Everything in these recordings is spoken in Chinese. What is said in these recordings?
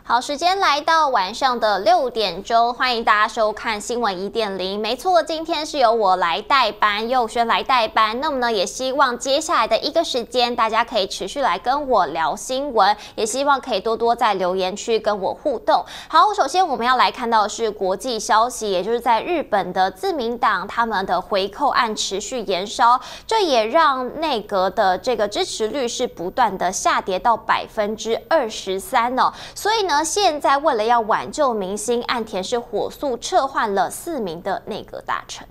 好，时间来到晚上的6点钟，欢迎大家收看新闻1.0。没错，今天是由我来代班，佑轩来代班。那么呢，也希望接下来的一个时间，大家可以持续来跟我聊新闻，也希望可以多多在留言区跟我互动。好，首先我们要来看到的是国际消息，也就是在日本的自民党他们的回扣案持续延烧，这也让内阁的这个支持率是不断的下跌到23%哦。所以呢，现在为了要挽救民心，岸田是火速撤换了4名的内阁大臣。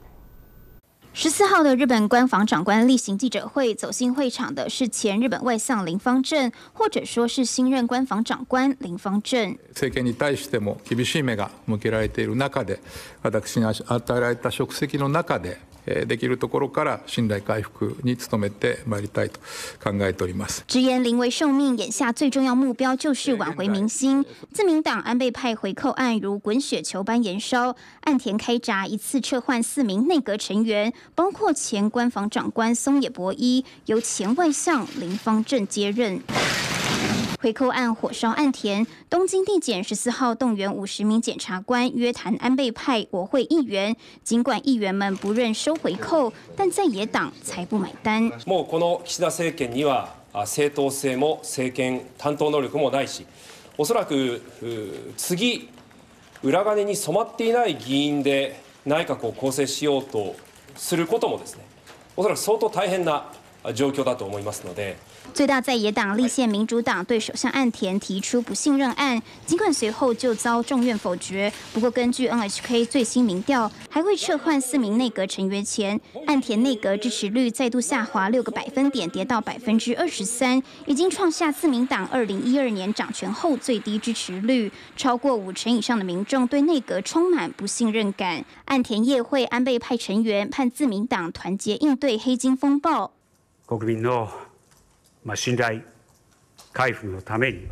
14号的日本官房长官例行记者会，走进会场的是前日本外相林芳正，或者说是新任官房長官林芳正。 政権に対しても厳しい目が向けられている中で、私が与えられた職責の中で。できるところから信頼回復に努めてまいりたいと考えております。 直言临危受命，眼下最重要目标就是挽回民心。自民党安倍派回扣案如滚雪球般延烧，岸田开闸，一次撤换4名内阁成员，包括前官房长官松野博一，由前外相林芳正接任。回扣案火烧岸田，东京地检14号动员50名检察官约谈安倍派国会议員。尽管议員们不认收回扣，但在野党才不买单。 もうこの岸田政権には正当性も政権担当能力もないし、おそらく次裏金に染まっていない議員で内閣を構成しようとすることもですね、おそらく相当大変な状況だと思いますので。 最大在野党立宪民主党对首相岸田提出不信任案，尽管随后就遭众院否决。不过，根据 NHK 最新民调，还会撤换4名内阁成员前，岸田内阁支持率再度下滑6个百分点，跌到23%，已经创下自民党2012年掌权后最低支持率。超过50%以上的民众对内阁充满不信任感。岸田夜会安倍派成员盼自民党团结应对黑金风暴。 国民の信頼回復のために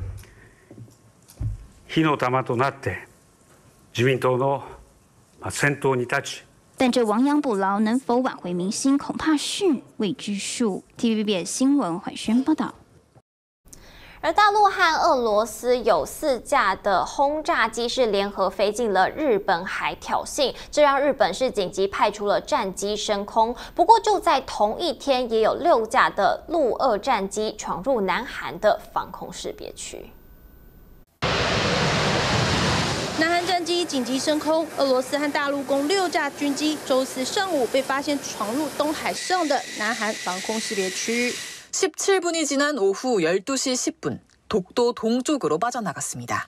火の玉となって自民党の先頭に立ち。 但这亡羊补牢能否挽回民心，恐怕是未知数。TVBS 新闻怀宣报道。 而大陆和俄罗斯有4架的轰炸机是联合飞进了日本海挑衅，这让日本是紧急派出了战机升空。不过就在同一天，也有6架的陆俄战机闯入南韩的防空识别区。 南韩战机紧急升空，俄罗斯和大陆共6架军机周四上午被发现闯入东海上的南韩防空识别区。 17분이 지난 오후 12시 10분, 독도 동쪽으로 빠져나갔습니다.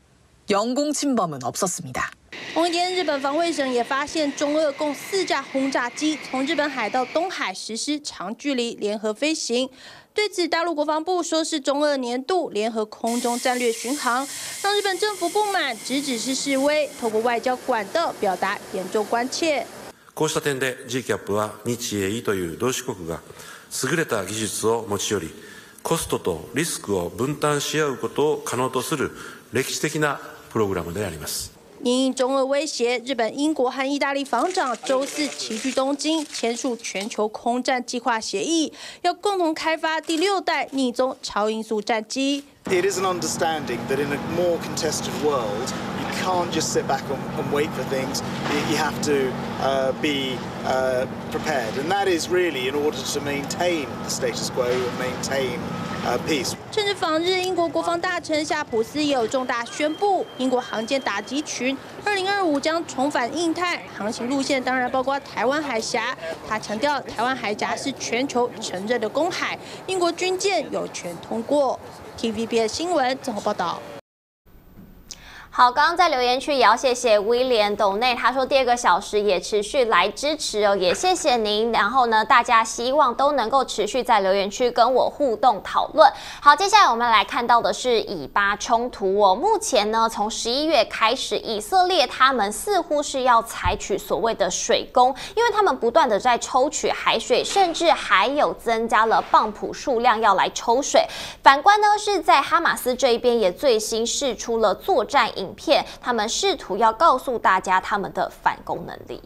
영공 침범은 없었습니다. 同一天，日本防卫省也发现中俄共4架轰炸机从日本海到东海实施长距离联合飞行。对此，大陆国防部说是中俄年度联合空中战略巡航，让日本政府不满，只是示威，透过外交管道表达严重关切。 こうした点で GCAP は日英という同志国が優れた技術を持ち寄り、コストとリスクを分担し合うことを可能とする歴史的なプログラムであります。 因应中俄威胁，日本、英国和意大利防长周四齐聚东京，签署全球空战计划协议，要共同开发第6代逆踪超音速战机。 It is an understanding that in a more contested world, you can't just sit back and wait for things. You have to be prepared, and that is really in order to maintain the status quo and maintain peace. 趁着访日，英国国防大臣夏普斯也有重大宣布，英国航舰打击群2025将重返印太，航行路线当然包括台湾海峡。他强调，台湾海峡是全球承认的公海，英国军舰有权通过。TVBS 新闻综合报道。 好，刚刚在留言区也要谢谢威廉斗内，他说第2个小时也持续来支持哦，也谢谢您。然后呢，大家希望都能够持续在留言区跟我互动讨论。好，接下来我们来看到的是以巴冲突哦。目前呢，从11月开始，以色列他们似乎是要采取所谓的水攻，因为他们不断的在抽取海水，甚至还有增加了泵浦数量要来抽水。反观呢，是在哈马斯这一边也最新释出了作战影片，他们试图要告诉大家他们的反攻能力。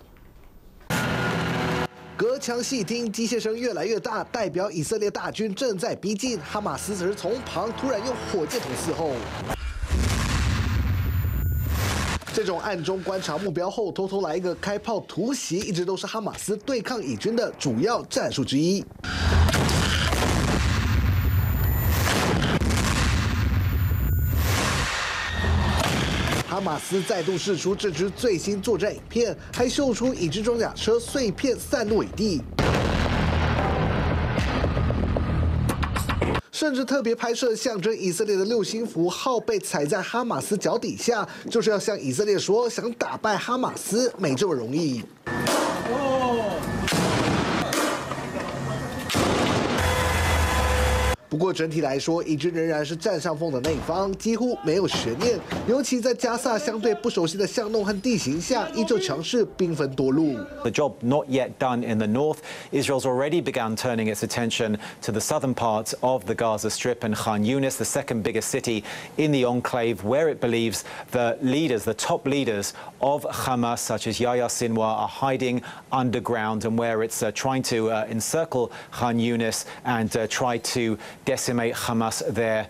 隔墙细听，机械声越来越大，代表以色列大军正在逼近。哈马斯则是从旁突然用火箭筒伺候。 这种暗中观察目标后，偷偷来一个开炮突袭，一直都是哈马斯对抗以军的主要战术之一。哈马斯再度释出这支最新作战影片，还秀出以军装甲车碎片散落一地。 甚至特别拍摄象征以色列的6星符号被踩在哈马斯脚底下，就是要向以色列说，想打败哈马斯没这么容易。不过整体来说，以军仍然是占上风的那一方，几乎没有悬念。尤其在加萨相对不熟悉的巷弄和地形下，依旧强势兵分多路。 The job not yet done in the north. Israel's already begun turning its attention to the southern parts of the Gaza Strip and Khan Yunis, the second biggest city in the enclave, where it believes the leaders, the top leaders of Hamas, such as Yahya Sinwar, are hiding underground, and where it's trying to encircle Khan Yunis and try to decimate Hamas there.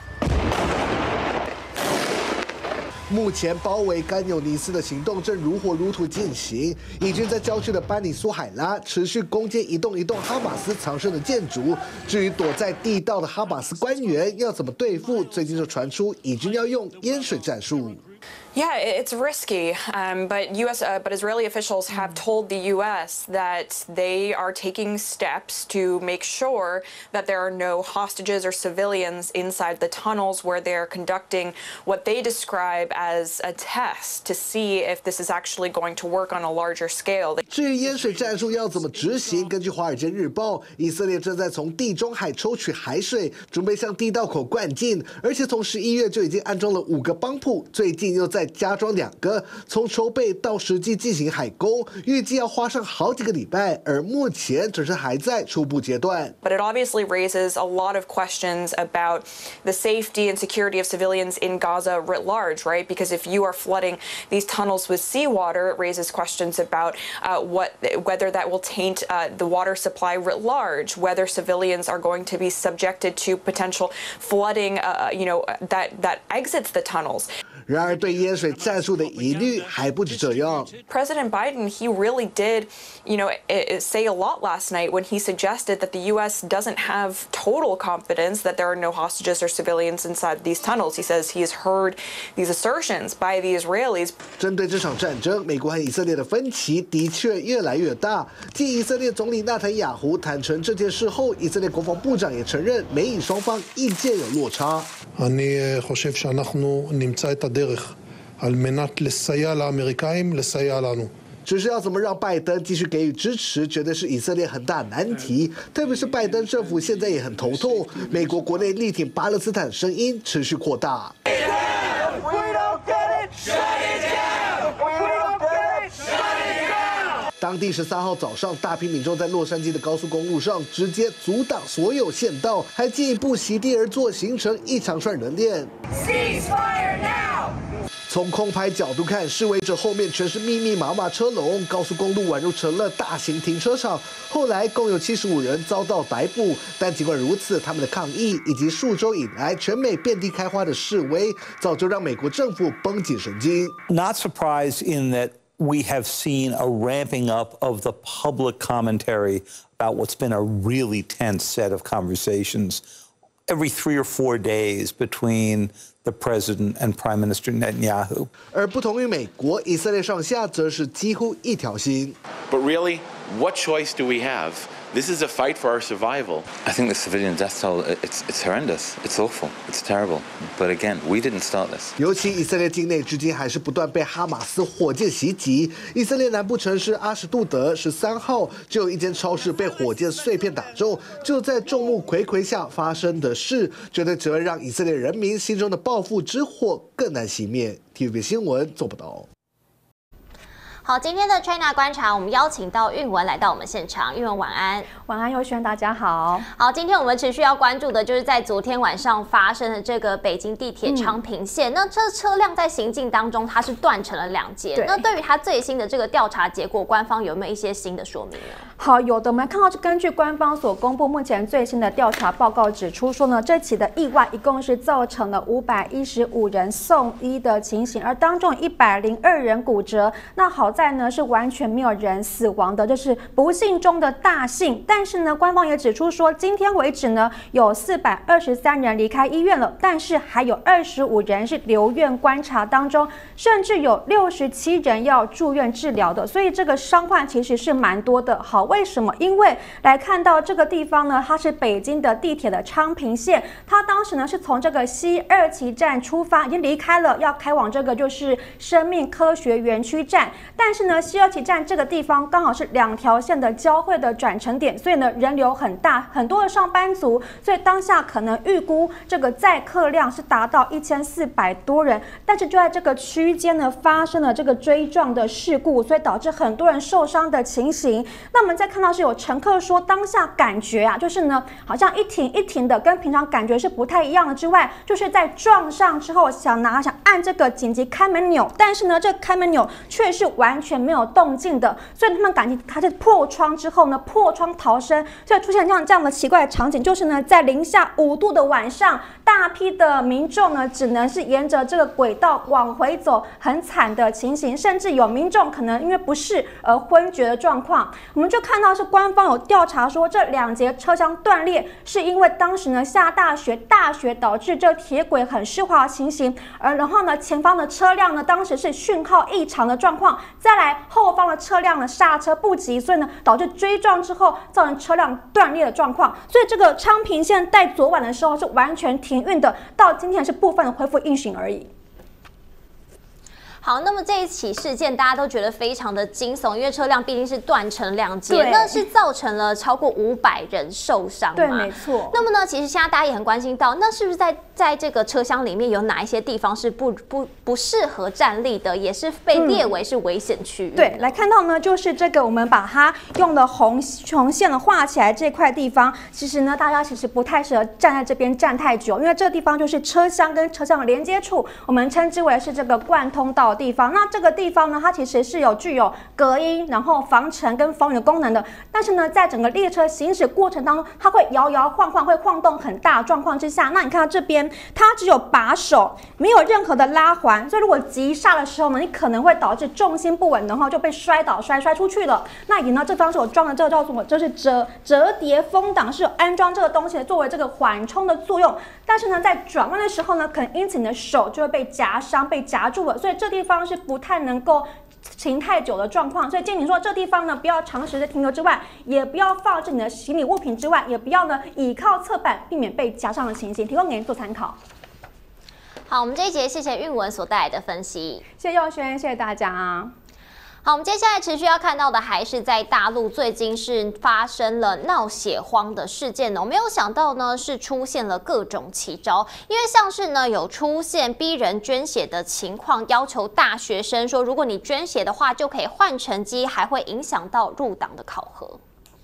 目前包围甘有尼斯的行动正如火如荼进行，以军在郊区的班尼苏海拉持续攻坚一栋哈马斯藏身的建筑。至于躲在地道的哈马斯官员要怎么对付，最近就传出以军要用淹水战术。 Yeah, it's risky, but Israeli officials have told the U.S. that they are taking steps to make sure that there are no hostages or civilians inside the tunnels where they are conducting what they describe as a test to see if this is actually going to work on a larger scale. 至于淹水战术要怎么执行，根据《华尔街日报》，以色列正在从地中海抽取海水，准备向地道口灌进，而且从11月就已经安装了5个帮浦，最近又再加装2个，从筹备到实际进行海工，预计要花上好几个礼拜，而目前只是还在初步阶段。 But it obviously raises a lot of questions about the safety and security of civilians in Gaza writ large, right? Because if you are flooding these tunnels with seawater, it raises questions about whether that will taint the water supply writ large, whether civilians are going to be subjected to potential flooding, that exits the tunnels. 然而，对淹水战术的疑虑还不止这样。 President Biden, he really did, say a lot last night when he suggested that the U.S. doesn't have total confidence that there are no hostages or civilians inside these tunnels. He says he has heard these assertions by the Israelis. 针对这场战争，美国和以色列的分歧的确越来越大。继以色列总理纳坦雅胡坦诚这件事后，以色列国防部长也承认美以双方意见有落差。 אני חושב שאנחנו נמצא את הדרך על מנת לסייע לאמריקאים, לסייע לנו. 只是要怎么让拜登继续给予支持，绝对是以色列很大难题。特别是拜登政府现在也很头痛，美国国内力挺巴勒斯坦声音持续扩大。当地13号早上，大批民众在洛杉矶的高速公路上直接阻挡所有县道，还进一步席地而坐，形成一长串人链。从空拍角度看，示威者后面全是密密麻麻车龙，高速公路宛如成了大型停车场。后来共有75人遭到逮捕，但尽管如此，他们的抗议以及数周以来全美遍地开花的示威，早就让美国政府绷紧神经。 Not surprised in that we have seen a ramping up of the public commentary about what's been a really tense set of conversations every 3 or 4 days between the president and Prime Minister Netanyahu. 而不同于美国，以色列上下则是几乎一条心。 But really, what choice do we have? This is a fight for our survival. I think the civilian death toll, it's horrendous. It's awful. It's terrible. But again, we didn't start this. 尤其以色列境内至今还是不断被哈马斯火箭袭击。以色列南部城市阿什杜德13号就有一间超市被火箭碎片打中，就在众目睽睽下发生的事，绝对只会让以色列人民心中的报复之火更难熄灭。TVB 新闻做不到。 好，今天的 China 观察，我们邀请到韵文来到我们现场。韵文晚安， 晚安，佑轩，大家好。 好，今天我们持续要关注的就是在昨天晚上发生的这个北京地铁昌平线。那这车辆在行进当中，它是断成了2节。那对于它最新的这个调查结果，官方有没有一些新的说明呢？ 好，有的我们看到，根据官方所公布目前最新的调查报告指出说呢，这起的意外一共是造成了515人送医的情形，而当中102人骨折。那好在呢是完全没有人死亡的，这是不幸中的大幸。但是呢，官方也指出说，今天为止呢有423人离开医院了，但是还有25人是留院观察当中，甚至有67人要住院治疗的，所以这个伤患其实是蛮多的。好。为什么？因为来看到这个地方呢，它是北京的地铁的昌平线，它当时呢是从这个西2期站出发，已经离开了，要开往这个就是生命科学园区站。但是呢，西2期站这个地方刚好是2条线的交汇的转乘点，所以呢人流很大，很多的上班族，所以当下可能预估这个载客量是达到1400多人。但是就在这个区间呢发生了这个追撞的事故，所以导致很多人受伤的情形。那我们再看到是有乘客说，当下感觉啊，就是呢，好像一停一停的，跟平常感觉是不太一样的。之外，就是在撞上之后，想按这个紧急开门钮，但是呢，这开门钮却是完全没有动静的，所以他们赶紧它是破窗之后呢，破窗逃生，所以出现这样的奇怪的场景，就是呢，在零下5度的晚上，大批的民众呢，只能是沿着这个轨道往回走，很惨的情形，甚至有民众可能因为不适而昏厥的状况。我们就看到是官方有调查说，这2节车厢断裂是因为当时呢下大雪导致这铁轨很湿滑的情形，然后呢前方的车辆呢当时是讯号异常的状况，再来后方的车辆呢刹车不及，所以呢导致追撞之后造成车辆断裂的状况。所以这个昌平线在昨晚的时候是完全停运的，到今天是部分的恢复运行而已。 好，那么这一起事件大家都觉得非常的惊悚，因为车辆毕竟是断成2节，那是造成了超过500人受伤嘛？ 对，没错。 那么呢，其实现在大家也很关心到，那是不是在这个车厢里面有哪一些地方是不适合站立的，也是被列为是危险区域？ 对，来看到呢，就是这个我们把它用的红线画起来这块地方，其实呢，大家其实不太适合站在这边站太久，因为这个地方就是车厢跟车厢的连接处，我们称之为是这个贯通道。地方，那这个地方呢，它其实是具有隔音，然后防尘跟防雨的功能的。但是呢，在整个列车行驶过程当中，它会摇摇晃晃，会晃动很大的状况之下，那你看到这边，它只有把手，没有任何的拉环，所以如果急刹的时候呢，你可能会导致重心不稳，然后就被摔倒、摔出去了。那以呢，这当时我装的这个叫做就是折叠风挡，是有安装这个东西的，作为这个缓冲的作用。但是呢，在转弯的时候呢，可能因此你的手就会被夹伤、被夹住了，所以这地方是不太能够停太久的状况，所以建议你说这地方呢不要长时的停留之外，也不要放置你的行李物品之外，也不要呢倚靠侧板，避免被夹伤的情形，提供给您做参考。 好，我们这一节谢谢韵文所带来的分析， 谢谢佑轩，谢谢大家。 好，我们接下来持续要看到的还是在大陆最近是发生了闹血荒的事件呢。我没有想到呢是出现了各种奇招，因为像是呢有出现逼人捐血的情况，要求大学生说如果你捐血的话就可以换成绩，还会影响到入党的考核。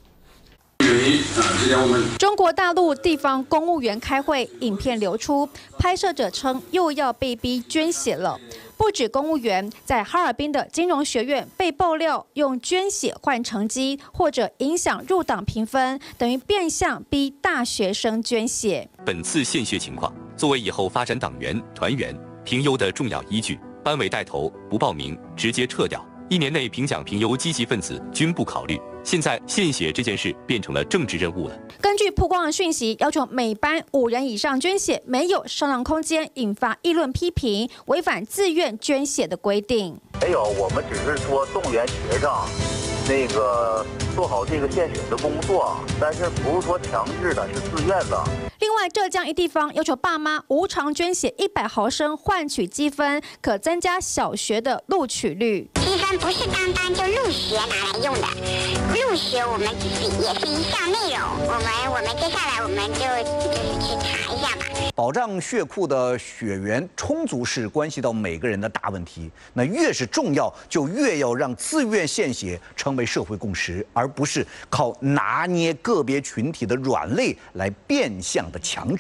中国大陆地方公务员开会，影片流出，拍摄者称又要被逼捐血了。不止公务员，在哈尔滨的金融学院被爆料用捐血换成绩，或者影响入党评分，等于变相逼大学生捐血。 本次献血情况，作为以后发展党员、团员评优的重要依据，班委带头不报名，直接撤掉。1年内评奖评优积极分子均不考虑。现在献血这件事变成了政治任务了。 根据曝光的讯息，要求每班5人以上捐血，没有商量空间，引发议论批评，违反自愿捐血的规定。 没有，我们只是说动员学生做好这个献血的工作，但是不是说强制的，是自愿的。 另外，浙江一地方要求爸妈无偿捐血100毫升换取积分，可增加小学的录取率。 积分不是单单就入学拿来用的，入学我们也是一项内容。我们接下来我们就是去查一下吧。 保障血库的血源充足是关系到每个人的大问题。那越是重要，就越要让自愿献血成为社会共识，而不是靠拿捏个别群体的软肋来变相的强制。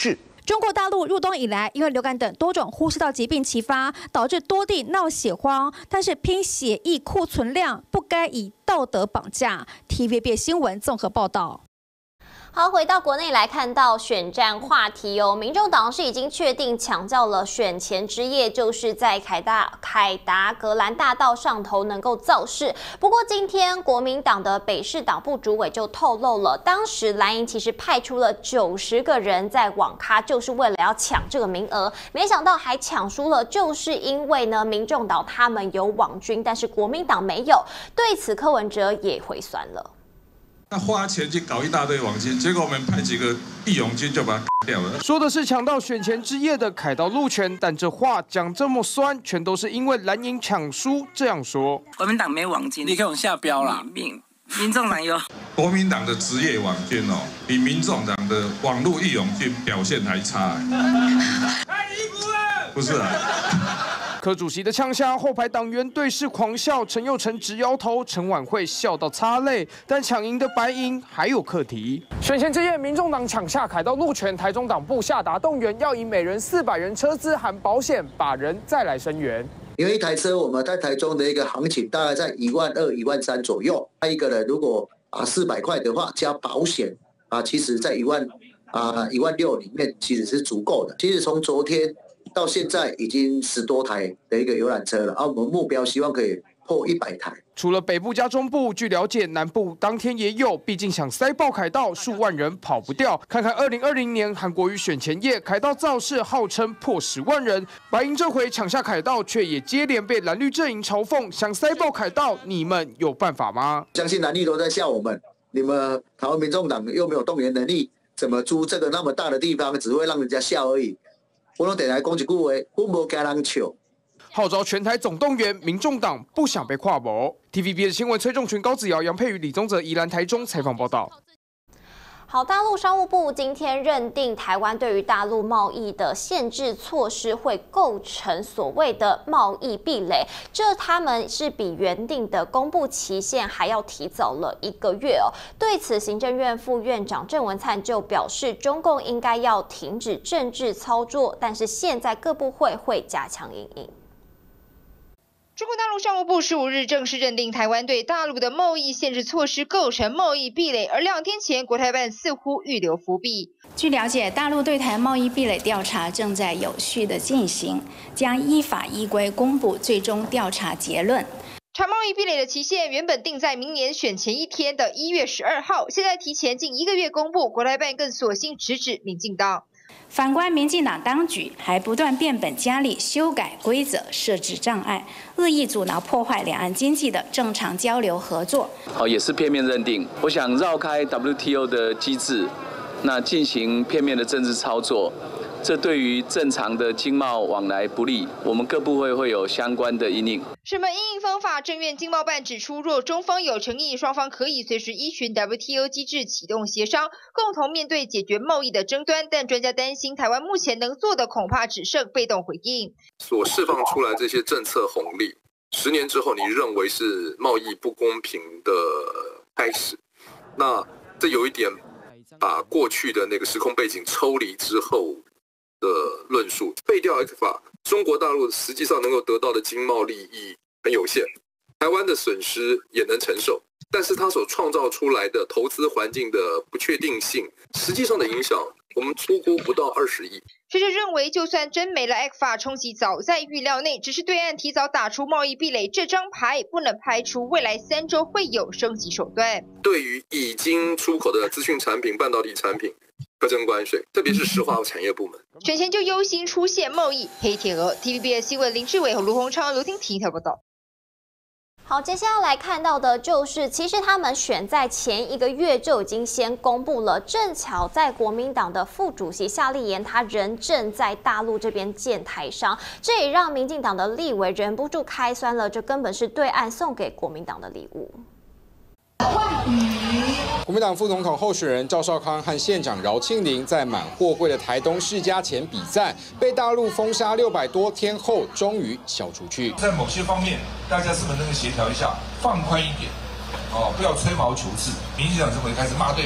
中国大陆入冬以来，因为流感等多种呼吸道疾病齐发，导致多地闹血荒。但是拼血液库存量，不该以道德绑架。TVB 新闻综合报道。 好，回到国内来看到选战话题哦，民众党是已经确定抢叫了选前之夜，就是在凯达格兰大道上头能够造势。不过今天国民党的北市党部主委就透露了，当时蓝营其实派出了90个人在网咖，就是为了要抢这个名额，没想到还抢输了，就是因为呢，民众党他们有网军，但是国民党没有。对此，柯文哲也回酸了。 那花钱去搞一大堆网军，结果我们派几个义勇军就把它掉了。 说的是抢到选前之夜的凯道路权，但这话讲这么酸，全都是因为蓝营抢输这样说。 国民党没网军，你给我们下标啦。民众党有。 国民党的职业网军哦，比民众党的网络义勇军表现还差。太离谱了！不是啊。 柯主席的呛下，后排党员对视狂笑，陈佑成直摇头，陈婉慧笑到擦泪。但抢赢的白银还有课题。选前之夜，民众党抢下凯道路权，台中党部下达动员，要以每人400元车资含保险，把人再来声援。 因为一台车我们在台中的一个行情大概在12000、13000左右，那一个人如果400块的话加保险其实在16000里面其实是足够的。其实从昨天到现在已经10多台的一个游览车了，我们目标希望可以破100台。 除了北部加中部，据了解，南部当天也有，毕竟想塞爆凯道，数万人跑不掉。看看2020年韩国瑜选前夜，凯道造势号称破10万人，白银这回抢下凯道，却也接连被蓝绿阵营嘲讽，想塞爆凯道，你们有办法吗？ 相信蓝绿都在笑我们，你们台湾民众党又没有动员能力，怎么租这个那么大的地方，只会让人家笑而已。我拢得来讲一句话，我无惊人笑。 号召全台总动员，民众党不想被跨模。TVB 的新闻崔仲群、高子尧、杨佩瑜、李宗泽宜兰台中采访报道。 好，大陆商务部今天认定台湾对于大陆贸易的限制措施会构成所谓的贸易壁垒，这他们是比原定的公布期限还要提早了1个月哦。对此，行政院副院长郑文灿就表示，中共应该要停止政治操作，但是现在各部会加强因应。 中国大陆商务部15日正式认定台湾对大陆的贸易限制措施构成贸易壁垒，而2天前国台办似乎预留伏笔。 据了解，大陆对台贸易壁垒调查正在有序的进行，将依法依规公布最终调查结论。 查贸易壁垒的期限原本定在明年选前一天的1月12号，现在提前近1个月公布，国台办更索性直指民进党。 反观民进党当局还不断变本加厉修改规则、设置障碍，恶意阻挠破坏两岸经济的正常交流合作。 也是片面认定，我想绕开 WTO 的机制，那进行片面的政治操作，这对于正常的经贸往来不利，我们各部会有相关的因应。 审判因应方法，政院经贸办指出，若中方有诚意，双方可以随时依循 WTO 机制启动协商，共同面对解决贸易的争端。但专家担心，台湾目前能做的恐怕只剩被动回应。 所释放出来这些政策红利，10年之后你认为是贸易不公平的开始，那这有一点把过去的那个时空背景抽离之后的论述，废掉 ECFA， 中国大陆实际上能够得到的经贸利益很有限，台湾的损失也能承受，但是它所创造出来的投资环境的不确定性，实际上的影响，我们出估不到20亿。 学者认为，就算真没了 ECFA 冲击早在预料内，只是对岸提早打出贸易壁垒这张牌，不能排除未来3周会有升级手段。 对于已经出口的资讯产品、半导体产品，课征关税，特别是石化产业部门。 选前就忧心出现贸易黑天鹅。TVBS 新闻林志伟和卢鸿昌、刘婷婷报道。 好，接下来看到的就是，其实他们选在前1个月就已经先公布了，正巧在国民党的副主席夏立言，他人正在大陆这边见台商，这也让民进党的立委忍不住开酸了，这根本是对岸送给国民党的礼物。 国民党副总统候选人赵少康和县长饶庆铃在满货柜的台东世家前比赛，被大陆封杀600多天后，终于消出去。 在某些方面，大家是不是能够协调一下，放宽一点，不要吹毛求疵。民进党这回开始骂对方，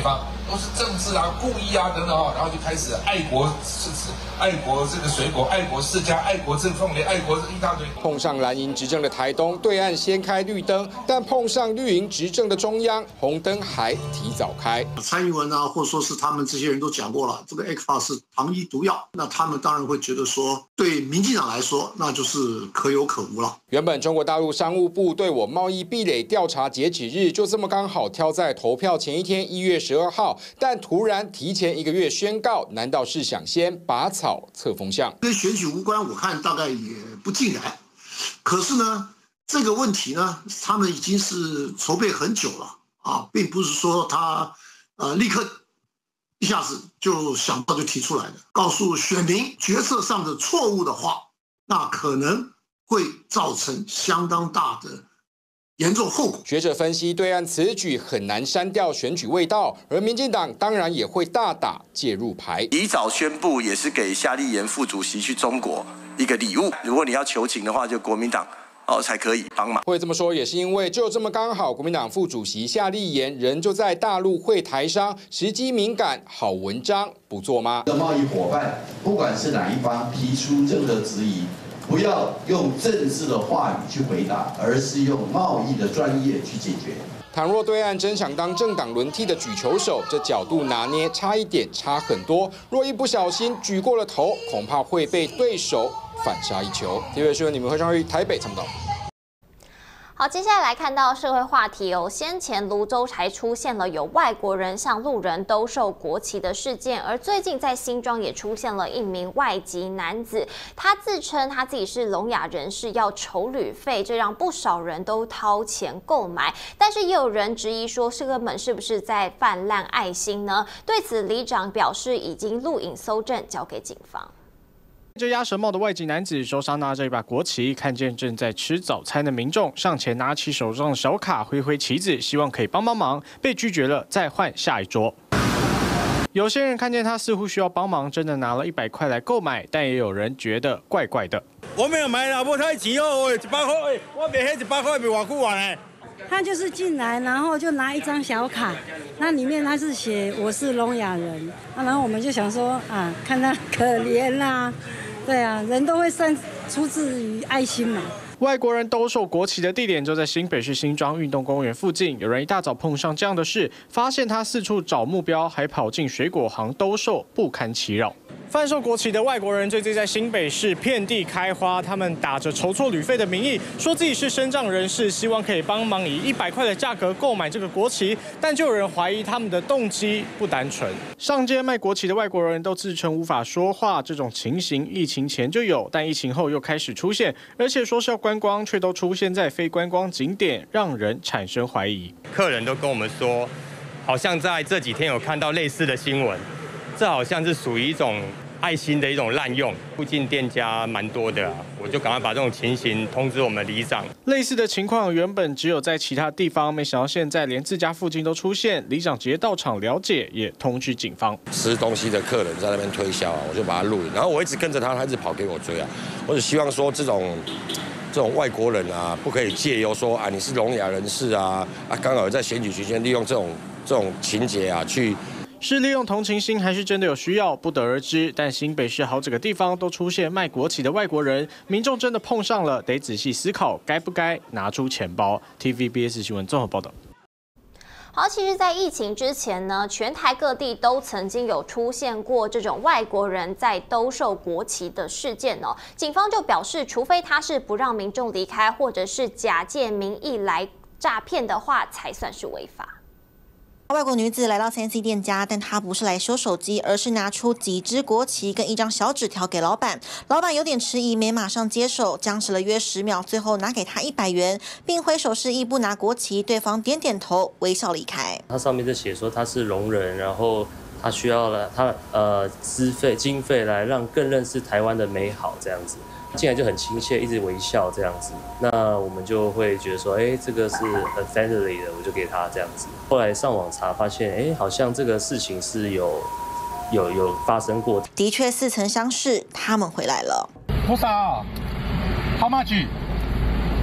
都是政治啊、故意啊等等啊，然后就开始爱国这个水果，爱国世家，爱国这凤梨，爱国一大堆。 碰上蓝营执政的台东，对岸先开绿灯，但碰上绿营执政的中央，红灯还提早开。 蔡英文啊，或者说是他们这些人都讲过了，这个 ECFA 是糖衣毒药，那他们当然会觉得说，对民进党来说，那就是可有可无了。 原本中国大陆商务部对我贸易壁垒调查截止日就这么刚好挑在投票前一天1月12号，但突然提前1个月宣告，难道是想先拔草测风向？ 跟选举无关，我看大概也不尽然。可是呢，这个问题呢，他们已经是筹备很久了啊，并不是说他立刻一下子就想到就提出来的。告诉选民决策上的错误的话，那可能会造成相当大的严重后果。 学者分析，对岸此举很难删掉选举味道，而民进党当然也会大打介入牌。 提早宣布也是给夏立言副主席去中国一个礼物。如果你要求情的话，就国民党才可以帮忙。 会这么说，也是因为就这么刚好，国民党副主席夏立言人就在大陆会台商，时机敏感，好文章不做吗？ 贸易伙伴，不管是哪一方提出任何质疑，不要用政治的话语去回答，而是用贸易的专业去解决。 倘若对岸真想当政党轮替的举球手，这角度拿捏差一点，差很多。若一不小心举过了头，恐怕会被对手反杀一球。TVB新闻，你们会上于台北参导。 好，接下来来看到社会话题哦。先前泸州才出现了有外国人向路人兜售国旗的事件，而最近在新庄也出现了一名外籍男子，他自称他自己是聋哑人士，要筹旅费，这让不少人都掏钱购买。但是也有人质疑说，这根本是不是在泛滥爱心呢？对此，里长表示已经录影搜证，交给警方。 戴着鸭舌帽的外籍男子手上拿着一把国旗，看见正在吃早餐的民众，上前拿起手上的小卡挥挥旗子，希望可以帮忙，被拒绝了，再换下一桌。有些人看见他似乎需要帮忙，真的拿了100块来购买，但也有人觉得怪怪的。 我没有买啦，我太钱哦，100块，我买迄100块，没偌久啊呢。 他就是进来，然后就拿一张小卡，那里面他是写我是聋哑人，然后我们就想说啊，看他可怜啦，对啊，人都会出自于爱心嘛。 外国人兜售国旗的地点就在新北市新庄运动公园附近，有人一大早碰上这样的事，发现他四处找目标，还跑进水果行兜售，不堪其扰。贩售国旗的外国人最近在新北市遍地开花，他们打着筹措旅费的名义，说自己是身障人士，希望可以帮忙以100块的价格购买这个国旗，但就有人怀疑他们的动机不单纯。上街卖国旗的外国人都自称无法说话，这种情形疫情前就有，但疫情后又开始出现，而且说是要观光，却都出现在非观光景点，让人产生怀疑。 客人都跟我们说，好像在这几天有看到类似的新闻。这好像是属于一种爱心的一种滥用，附近店家蛮多的我就赶快把这种情形通知我们里长。 类似的情况原本只有在其他地方，没想到现在连自家附近都出现，里长直接到场了解，也通知警方。 吃东西的客人在那边推销我就把他录影，然后我一直跟着他，他一直跑给我追我只希望说这种外国人不可以借由说你是聋哑人士刚好在选举期间利用这种情节去。 是利用同情心还是真的有需要，不得而知。但新北市好几个地方都出现卖国旗的外国人，民众真的碰上了，得仔细思考该不该拿出钱包。TVBS 新闻综合报道。 好，其实，在疫情之前呢，全台各地都曾经有出现过这种外国人在兜售国旗的事件哦。警方就表示，除非他是不让民众离开，或者是假借名义来诈骗的话，才算是违法。 外国女子来到 3C 店家，但她不是来修手机，而是拿出几支国旗跟一张小纸条给老板。老板有点迟疑，没马上接手，僵持了约10秒，最后拿给他100元，并挥手示意不拿国旗。对方点点头，微笑离开。 他上面就写说他是聋人，然后他需要经费来让更认识台湾的美好这样子。进来就很亲切，一直微笑这样子，那我们就会觉得说，这个是很 friendly 的，我就给他这样子。后来上网查发现，好像这个事情是有发生过。 的确似曾相识，他们回来了。 多少？ How much？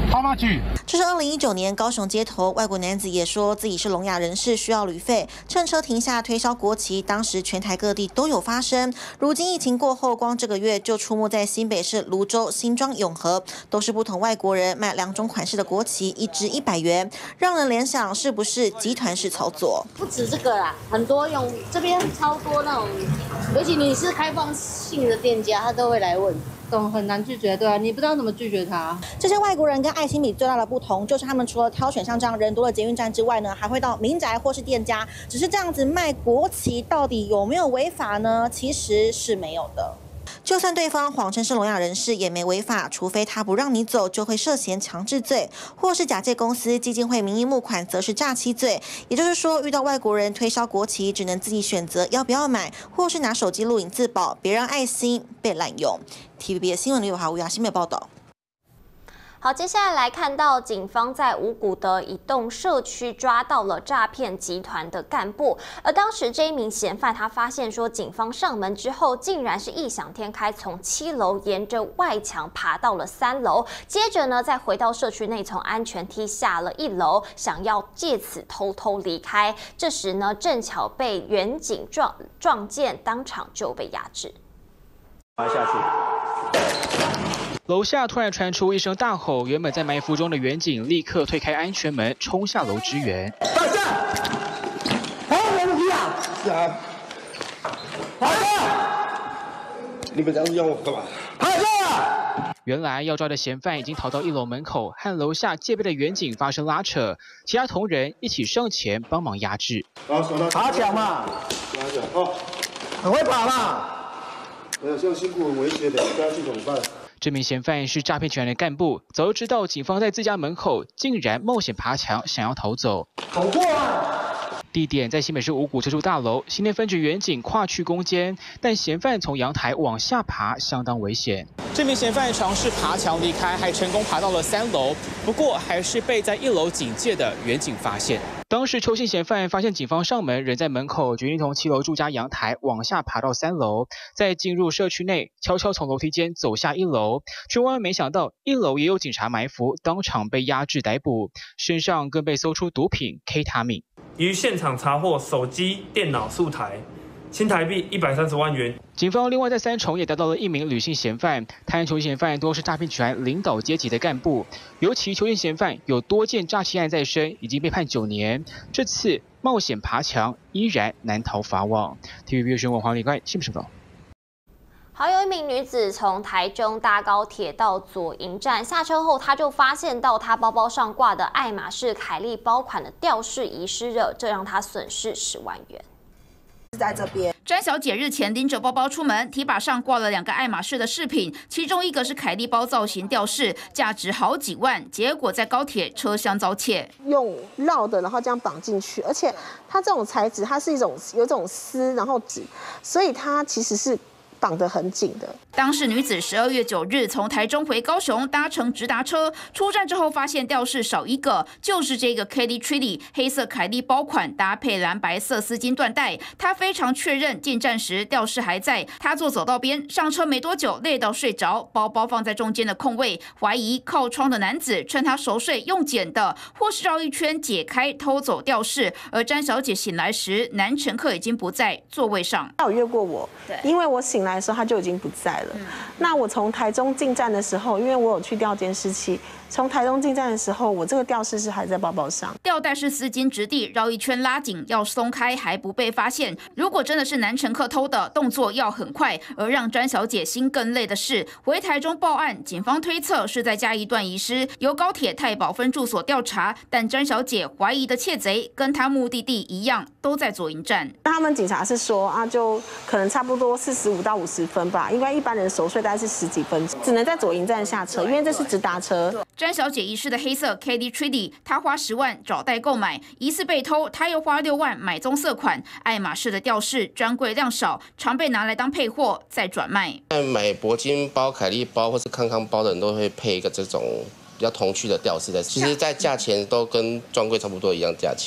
How much？ 这是2019年高雄街头，外国男子也说自己是聋哑人士，需要旅费，趁车停下推销国旗。当时全台各地都有发生。如今疫情过后，光这个月就出没在新北市芦洲、新庄、永和，都是不同外国人卖2种款式的国旗，一支100元，让人联想是不是集团式操作？ 不止这个啦，很多用这边超多那种，尤其你是开放性的店家，他都会来问。很难拒绝，对啊，你不知道怎么拒绝他。 这些外国人跟爱心笔最大的不同，就是他们除了挑选像这样人多的捷运站之外呢，还会到民宅或是店家。只是这样子卖国旗，到底有没有违法呢？其实是没有的。就算对方谎称是聋哑人士，也没违法，除非他不让你走，就会涉嫌强制罪，或是假借公司、基金会名义募款，则是诈欺罪。也就是说，遇到外国人推销国旗，只能自己选择要不要买，或是拿手机录影自保，别让爱心被滥用。TVB 的新闻李友华、吴雅新美报道。 好，接下来来看到警方在五股的一栋社区抓到了诈骗集团的干部，而当时这一名嫌犯他发现说，警方上门之后，竟然是异想天开，从7楼沿着外墙爬到了3楼，接着呢再回到社区内，从安全梯下了1楼，想要借此偷偷离开。这时呢，正巧被远警撞见，当场就被压制。 爬下去。 楼下突然传出一声大吼，原本在埋伏中的远警立刻推开安全门，冲下楼支援。 大家，好，我们去啊！是啊，好的。你们这样子要我干嘛？好的。 原来要抓的嫌犯已经逃到1楼门口，和楼下戒备的远警发生拉扯，其他同仁一起上前帮忙压制。 爬墙嘛，爬墙哦，很会爬嘛。没有，像辛苦很危险的，不要去怎么办？ 这名嫌犯是诈骗集团的干部，早就知道警方在自家门口，竟然冒险爬墙想要逃走。 走过啊！ 地点在新北市五股车处大楼，新店分局远警跨区攻坚，但嫌犯从阳台往下爬，相当危险。这名嫌犯尝试爬墙离开，还成功爬到了3楼，不过还是被在1楼警戒的远警发现。当时邱姓嫌犯发现警方上门，人在门口，决定从7楼住家阳台往下爬到3楼，再进入社区内，悄悄从楼梯间走下1楼，却万万没想到1楼也有警察埋伏，当场被压制逮捕，身上更被搜出毒品 K 他命。 于现场查获手机、电脑数台，新台币130万元。 警方另外在3重也逮到了1名吕姓嫌犯，他和邱姓嫌犯都是诈骗集团领导阶级的干部，尤其邱姓嫌犯有多件诈欺案在身，已经被判9年，这次冒险爬墙依然难逃法网。TVB 新闻黄立怪新闻报道。 好，有一名女子从台中搭高铁到左营站下车后，她就发现到她包包上挂的爱马仕凯利包款的吊饰遗失了，这让她损失10万元。 在这边，詹小姐日前拎着包包出门，提把上挂了2个爱马仕的饰品，其中一个是凯利包造型吊饰，价值好几万，结果在高铁车厢遭窃， 用绕的，然后这样绑进去，而且它这种材质，它是有一种丝，然后纸，所以它其实是绑得很紧的。 当事女子12月9日从台中回高雄，搭乘直达车，出站之后发现吊饰少一个，就是这个 Kelly Tree 黑色凯利包款，搭配蓝白色丝巾缎带。她非常确认进站时吊饰还在，她坐走道边，上车没多久累到睡着，包包放在中间的空位，怀疑靠窗的男子趁她熟睡用剪的，或是绕一圈解开偷走吊饰。而詹小姐醒来时，男乘客已经不在座位上。 他有约过我，因为我醒来的时候他就已经不在了。那我从台中进站的时候，因为我有去调监视器，从台中进站的时候，我这个吊饰是还在包包上， 吊带是丝巾质地，绕一圈拉紧，要松开还不被发现。如果真的是男乘客偷的，动作要很快。而让詹小姐心更累的是，回台中报案，警方推测是在嘉义段遗失，由高铁太保分驻所调查，但詹小姐怀疑的窃贼跟她目的地一样，都在左营站。 他们警察是说啊，就可能差不多45到50分吧，因为一般人熟睡大概是10几分钟，只能在左营站下车，因为这是直达车。 詹小姐遗失的黑色 Kelly Tree， 她花10万找代购买，疑似被偷，她又花6万买棕色款爱马仕的吊饰，专柜量少，常被拿来当配货再转卖。 买铂金包、凯利包或是康康包的人都会配一个这种比较童趣的吊饰在，其实在价钱都跟专柜差不多一样价钱。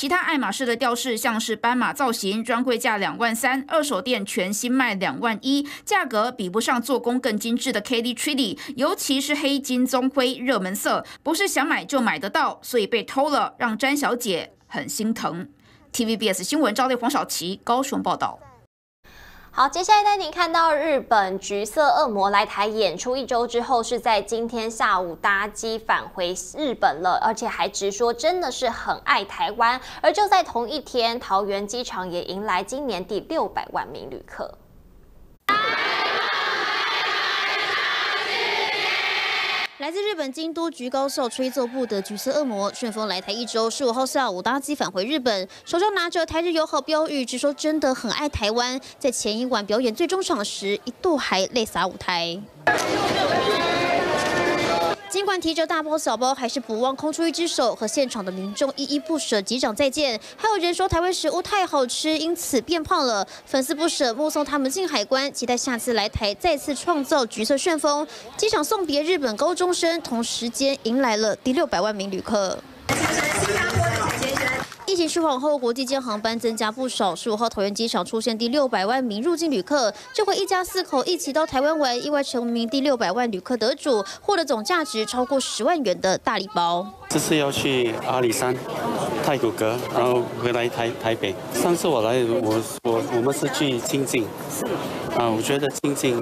其他爱马仕的吊饰像是斑马造型，专柜价23000，二手店全新卖21000，价格比不上做工更精致的 Kelly Tree， 尤其是黑金棕灰热门色，不是想买就买得到，所以被偷了，让詹小姐很心疼。TVBS 新闻赵丽、黄少琪高雄报道。 好，接下来带您看到日本橘色恶魔来台演出1周之后，是在今天下午搭机返回日本了，而且还直说真的是很爱台湾。而就在同一天，桃园机场也迎来今年第600万名旅客。 来自日本京都橘高校吹奏部的橘色恶魔旋风来台1周，15号下午搭机返回日本，手上拿着台日友好标语，直说真的很爱台湾。在前一晚表演最终场时，一度还泪洒舞台。尽管提着大包小包，还是不忘空出一只手，和现场的民众依依不舍击掌再见。还有人说台湾食物太好吃，因此变胖了。粉丝不舍目送他们进海关，期待下次来台再次创造橘色旋风。机场送别日本高中生，同时间迎来了第600万名旅客。疫情舒缓后，国际间航班增加不少。15号桃园机场出现第600万名入境旅客，这回一家4口一起到台湾玩，意外成名第600万旅客得主，获得总价值超过10万元的大礼包。 这次要去阿里山、太古阁，然后回来台北。上次我来，我们是去清境，我觉得清境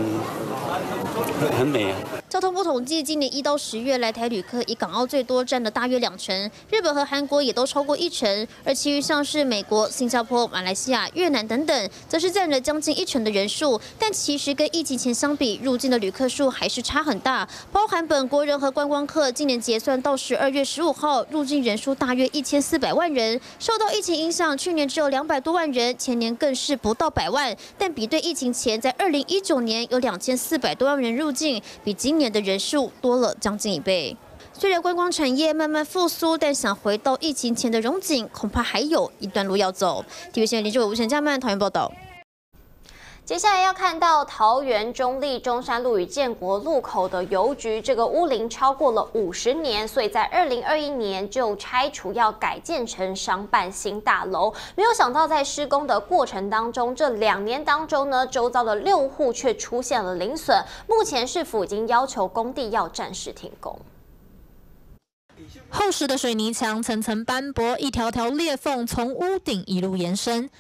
很美啊。 交通部统计，今年1到10月来台旅客以港澳最多，占了大约2成，日本和韩国也都超过1成，而其余像是美国、新加坡、马来西亚、越南等等，则是占了将近1成的人数。但其实跟疫情前相比，入境的旅客数还是差很大，包含本国人和观光客，今年结算到12月15号，入境人数大约1400万人。受到疫情影响，去年只有200多万人，前年更是不到100万。但比对疫情前，在2019年有2400多万人入境，比今年的人数多了将近1倍。虽然观光产业慢慢复苏，但想回到疫情前的荣景，恐怕还有一段路要走。TVB 新闻林志伟、吴贤嘉曼桃园报道。 接下来要看到桃园中坜中山路与建国路口的邮局，这个屋龄超过了50年，所以在2021年就拆除，要改建成商办新大楼。没有想到在施工的过程当中，这2年当中呢，周遭的6户却出现了零损。目前市府已经要求工地要暂时停工。 厚实的水泥墙层层斑驳，一条条裂缝从屋顶一路延伸。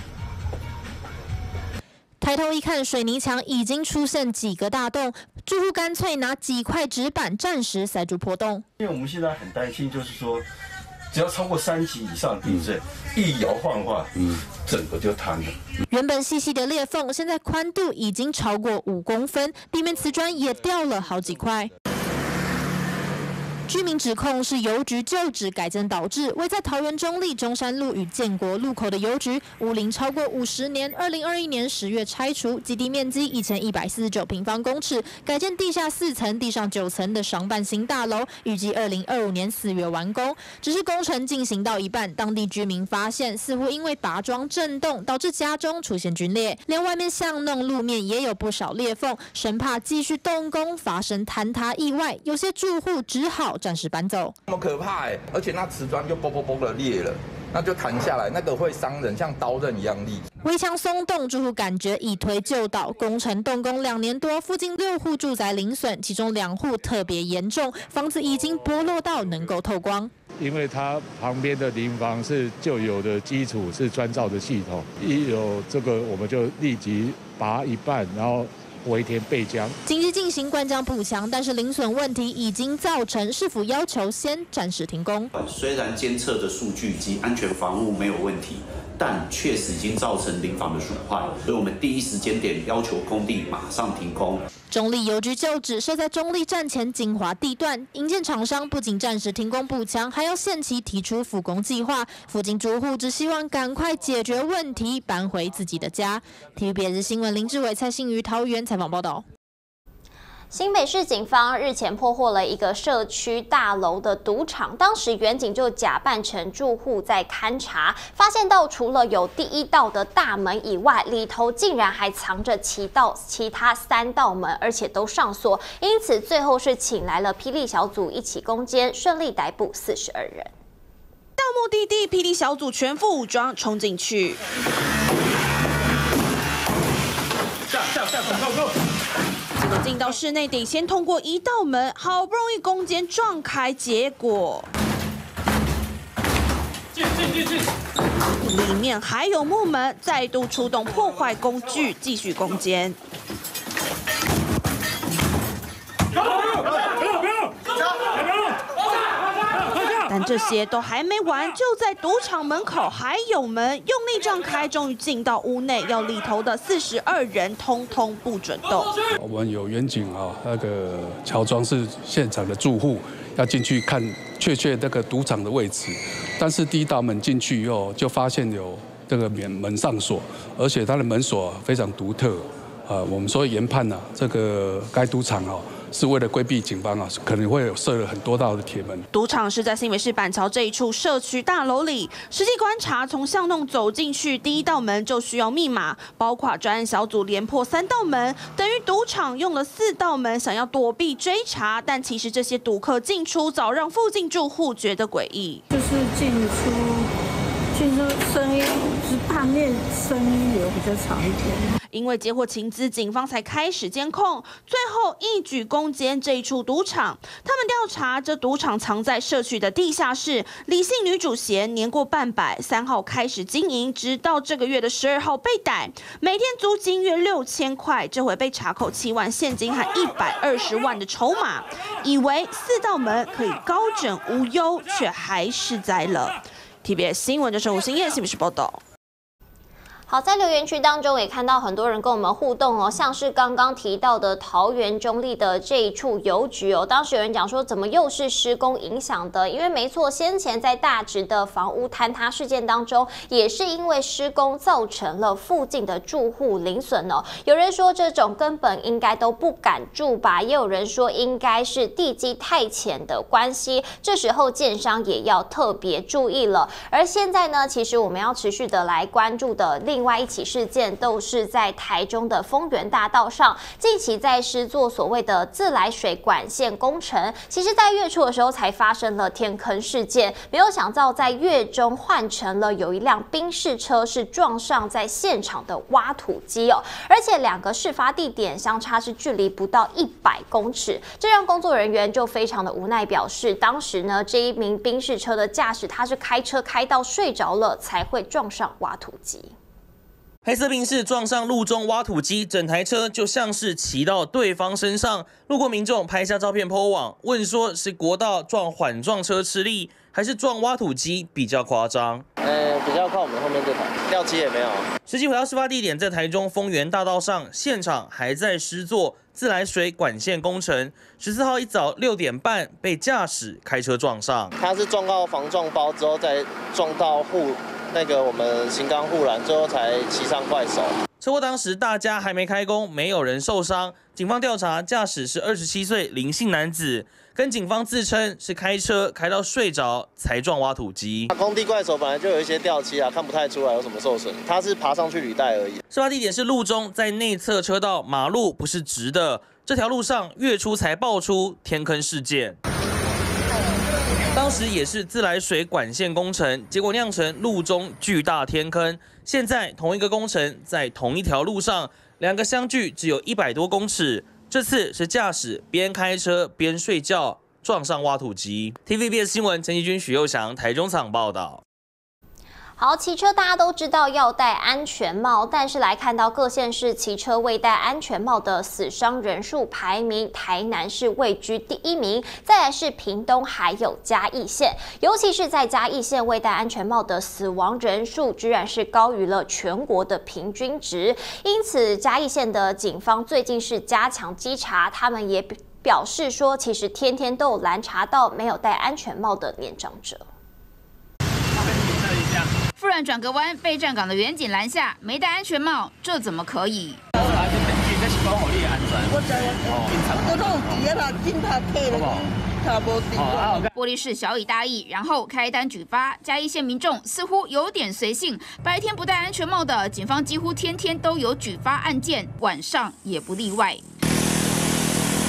抬头一看，水泥墙已经出现几个大洞，住户干脆拿几块纸板暂时塞住破洞。 因为我们现在很担心，就是说，只要超过3级以上地震，一摇晃的话，整个就塌了。 原本细细的裂缝，现在宽度已经超过5公分，地面瓷砖也掉了好几块。居民指控是邮局旧址改建导致，位在桃园中坜中山路与建国路口的邮局，屋龄超过50年，2021年10月拆除，基地面积1149平方公尺，改建地下4层、地上9层的商办新大楼，预计2025年4月完工。只是工程进行到一半，当地居民发现似乎因为拔桩震动，导致家中出现龟裂，连外面巷弄路面也有不少裂缝，生怕继续动工发生坍塌意外，有些住户只好暂时搬走。 那么可怕而且那瓷砖就啵啵啵的裂了，那就弹下来，那个会伤人，像刀刃一样利。 围墙松动，住户感觉一推就倒。工程动工2年多，附近6户住宅零损，其中2户特别严重，房子已经剥落到能够透光。 因为它旁边的邻房是旧有的基础，是砖造的系统，一有这个我们就立即拔一半，然后围填备浆， 紧急进行灌浆补强，但是零损问题已经造成，市府要求先暂时停工。 虽然监测的数据及安全防护没有问题，但确实已经造成邻房的损坏，所以我们第一时间点要求工地马上停工。 中坜邮局旧址设在中坜站前精华地段，营建厂商不仅暂时停工补强，还要限期提出复工计划。附近住户只希望赶快解决问题，搬回自己的家。TVBS 新闻林志伟、蔡信瑜桃园采访报道。 新北市警方日前破获了一个社区大楼的赌场，当时员警就假扮成住户在勘查，发现到除了有第1道的大门以外，里头竟然还藏着其他3道门，而且都上锁，因此最后是请来了霹雳小组一起攻坚，顺利逮捕42人。 盗目的地，霹雳小组全副武装冲进去。结果进到室内得先通过一道门，好不容易攻坚撞开，结果进，里面还有木门，再度出动破坏工具，继续攻坚。 但这些都还没完，就在赌场门口还有门，用力撞开，终于进到屋内，要里头的42人通通不准动。 我们有远景啊，那个乔装是现场的住户，要进去看确切那个赌场的位置，但是第一道门进去以后，就发现有这个门上锁，而且它的门锁非常独特。我们所以研判呢，这个该赌场是为了规避警方可能会有设了很多道的铁门。 赌场是在新北市板桥这一处社区大楼里，实际观察，从巷弄走进去，第一道门就需要密码，包括专案小组连破3道门，等于赌场用了4道门，想要躲避追查。但其实这些赌客进出，早让附近住户觉得诡异。 就是进出声音，是半夜声音流比较长一点。 因为接获情资，警方才开始监控，最后一举攻坚这一处赌场。他们调查，这赌场藏在社区的地下室，李姓女主嫌年过半百，3号开始经营，直到这个月的12号被逮，每天租金约6000块。这回被查扣7万现金和120万的筹码，以为4道门可以高枕无忧，却还是栽了。TBS 新闻就是吴欣燕新闻报道。 好，在留言区当中也看到很多人跟我们互动哦，像是刚刚提到的桃园中立的这一处邮局哦，当时有人讲说怎么又是施工影响的？因为没错，先前在大直的房屋坍塌事件当中，也是因为施工造成了附近的住户零损哦。有人说这种根本应该都不敢住吧，也有人说应该是地基太浅的关系，这时候建商也要特别注意了。而现在呢，其实我们要持续的来关注的另外一起事件都是在台中的丰原大道上，近期在施作所谓的自来水管线工程。其实，在月初的时候才发生了天坑事件，没有想到在月中换成了有一辆宾士车是撞上在现场的挖土机哦，而且2个事发地点相差是距离不到100公尺，这让工作人员就非常的无奈，表示当时呢这一名宾士车的驾驶他是开车开到睡着了才会撞上挖土机。 黑色宾士撞上路中挖土机，整台车就像是骑到对方身上。路过民众拍下照片 po 网，问说是国道撞缓撞车吃力，还是撞挖土机比较夸张？ 比较靠我们后面这台，吊机也没有。 实际回到事发地点在台中丰原大道上，现场还在施作自来水管线工程。14号一早6点半被驾驶开车撞上， 他是撞到防撞包之后，再撞到我们型钢护栏，最后才骑上快手。 车祸当时大家还没开工，没有人受伤。警方调查，驾驶是27岁林姓男子，跟警方自称是开车开到睡着才撞挖土机。 工地怪手本来就有一些掉漆啊，看不太出来有什么受损，他是爬上去履带而已。 事发地点是路中，在内侧车道，马路不是直的，这条路上月初才爆出天坑事件。 当时也是自来水管线工程，结果酿成路中巨大天坑。现在同一个工程在同一条路上，2个相距只有100多公尺。这次是驾驶边开车边睡觉，撞上挖土机。TVBS 新闻陈其君、许佑翔台中场报道。 好，骑车大家都知道要戴安全帽，但是来看到各县市骑车未戴安全帽的死伤人数排名，台南市位居第1名，再来是屏东，还有嘉义县。尤其是在嘉义县未戴安全帽的死亡人数，居然是高于了全国的平均值。因此，嘉义县的警方最近是加强稽查，他们也表示说，其实天天都有拦查到没有戴安全帽的年长者。 忽然转个弯，被站岗的员警拦下，没戴安全帽，这怎么可以？玻璃市小以大义，然后开单举发。嘉义县民众似乎有点随性，白天不戴安全帽的，警方几乎天天都有举发案件，晚上也不例外。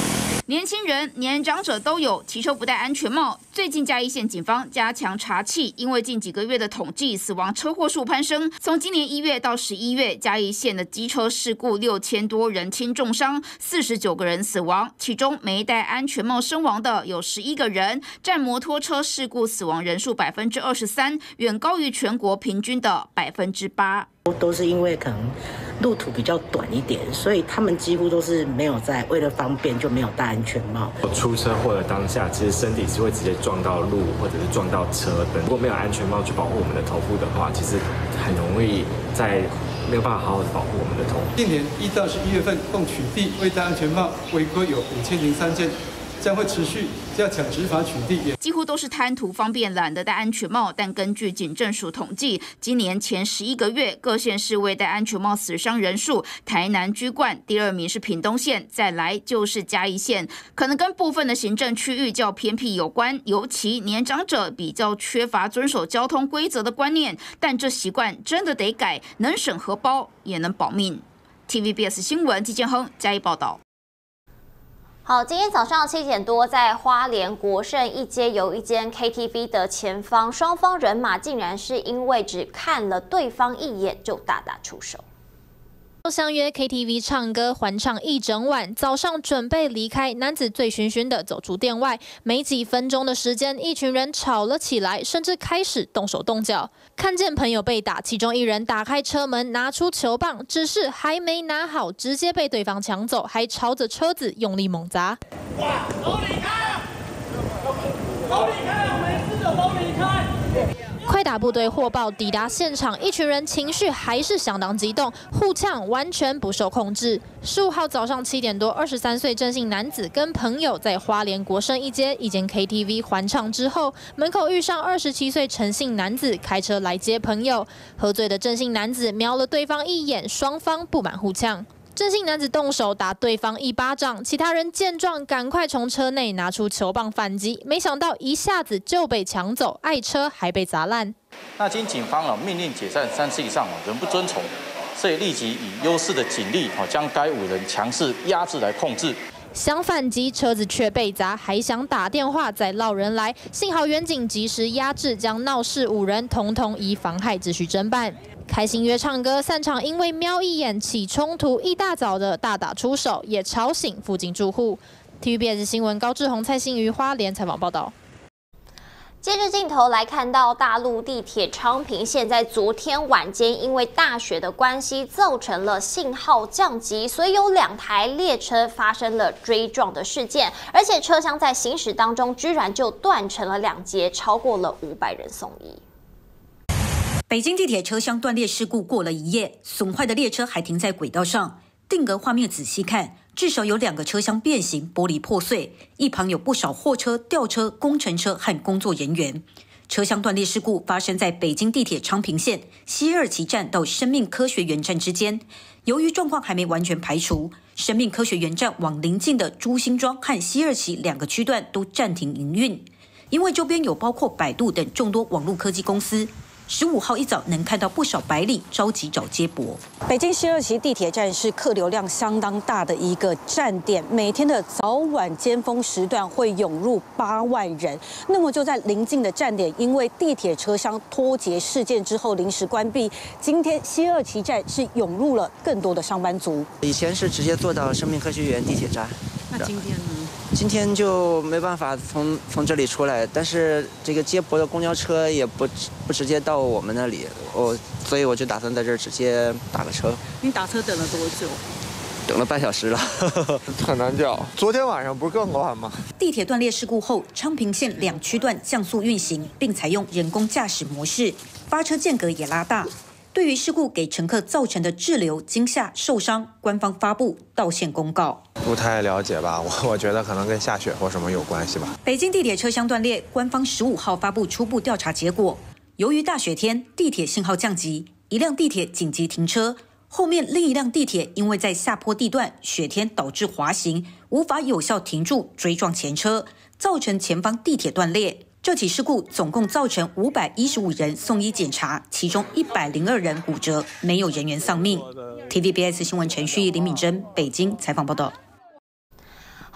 年轻人、年长者都有骑车不戴安全帽。最近嘉义县警方加强查缉，因为近几个月的统计，死亡车祸数攀升。从今年1月到11月，嘉义县的机车事故6000多人轻重伤，49个人死亡，其中没戴安全帽身亡的有11个人，占摩托车事故死亡人数23%，远高于全国平均的8%。 都是因为可能路途比较短一点，所以他们几乎都是没有在为了方便就没有戴安全帽。 出车祸的当下，其实身体是会直接撞到路或者是撞到车等。如果没有安全帽去保护我们的头部的话，其实很容易没有办法好好的保护我们的头。 今年1到11月份共取缔未戴安全帽违规有5003件。将会持续加强执法取缔， 几乎都是贪图方便、懒得戴安全帽。但根据警政署统计，今年前11个月，各县市未戴安全帽死伤人数，台南居冠，第2名是屏东县，再来就是嘉义县。可能跟部分的行政区域较偏僻有关，尤其年长者比较缺乏遵守交通规则的观念。但这习惯真的得改，能省荷包也能保命。TVBS 新闻季建亨嘉义报道。 好，今天早上7点多，在花莲国盛一街有一间 KTV 的前方，双方人马竟然是因为只看了对方一眼就大打出手。 相约 KTV 唱歌欢唱一整晚，早上准备离开，男子醉醺醺的走出店外，没几分钟的时间，一群人吵了起来，甚至开始动手动脚。看见朋友被打，其中一人打开车门，拿出球棒，只是还没拿好，直接被对方抢走，还朝着车子用力猛砸。哇！都离开！都离开！我没事的，都离开！快打部队获报抵达现场，一群人情绪还是相当激动，互呛完全不受控制。15号早上7点多，23岁郑姓男子跟朋友在花莲国盛一街一间 KTV 欢唱之后，门口遇上27岁陈姓男子开车来接朋友。喝醉的郑姓男子瞄了对方一眼，双方不满互呛。郑姓男子动手打对方一巴掌，其他人见状赶快从车内拿出球棒反击，没想到一下子就被抢走，爱车还被砸烂。 那经警方命令解散3次以上仍不遵从，所以立即以优势的警力将该5人强势压制来控制。 想反击，车子却被砸，还想打电话再捞人来，幸好远警及时压制，将闹事5人统统以妨害秩序侦办。开心约唱歌散场，因为瞄一眼起冲突，一大早的大打出手，也吵醒附近住户。TVBS 新闻高志宏、蔡欣瑜花莲采访报道。 接着镜头来看到大陆地铁昌平线在昨天晚间因为大雪的关系，造成了信号降级，所以有2台列车发生了追撞的事件，而且车厢在行驶当中居然就断成了2节，超过了500人送医。 北京地铁车厢断裂事故过了1夜，损坏的列车还停在轨道上。定格画面仔细看，至少有2个车厢变形，玻璃破碎，一旁有不少货车、吊车、工程车和工作人员。车厢断裂事故发生在北京地铁昌平线西二旗站到生命科学园站之间。由于状况还没完全排除，生命科学园站往邻近的朱辛庄和西二旗2个区段都暂停营运，因为周边有包括百度等众多网络科技公司。15号一早能看到不少白领着急找接驳。北京西二旗地铁站是客流量相当大的一个站点，每天的早晚尖峰时段会涌入8万人。那么就在邻近的站点，因为地铁车厢脱节事件之后临时关闭，今天西二旗站是涌入了更多的上班族。 以前是直接坐到生命科学园地铁站， 那今天呢？ 今天就没办法从这里出来，但是这个接驳的公交车也不直接到我们那里，所以我就打算在这儿直接打个车。 你打车等了多久？ 等了半小时了， 很难叫。昨天晚上不是更晚吗？ 地铁断裂事故后，昌平线2区段降速运行，并采用人工驾驶模式，发车间隔也拉大。对于事故给乘客造成的滞留、惊吓、受伤，官方发布道歉公告。 不太了解吧，我觉得可能跟下雪或什么有关系吧。 北京地铁车厢断裂，官方15号发布初步调查结果。由于大雪天，地铁信号降级，一辆地铁紧急停车，后面另一辆地铁因为在下坡地段，雪天导致滑行，无法有效停住，追撞前车，造成前方地铁断裂。这起事故总共造成515人送医检查，其中102人骨折，没有人员丧命。TVBS 新闻陈旭、林敏珍北京采访报道。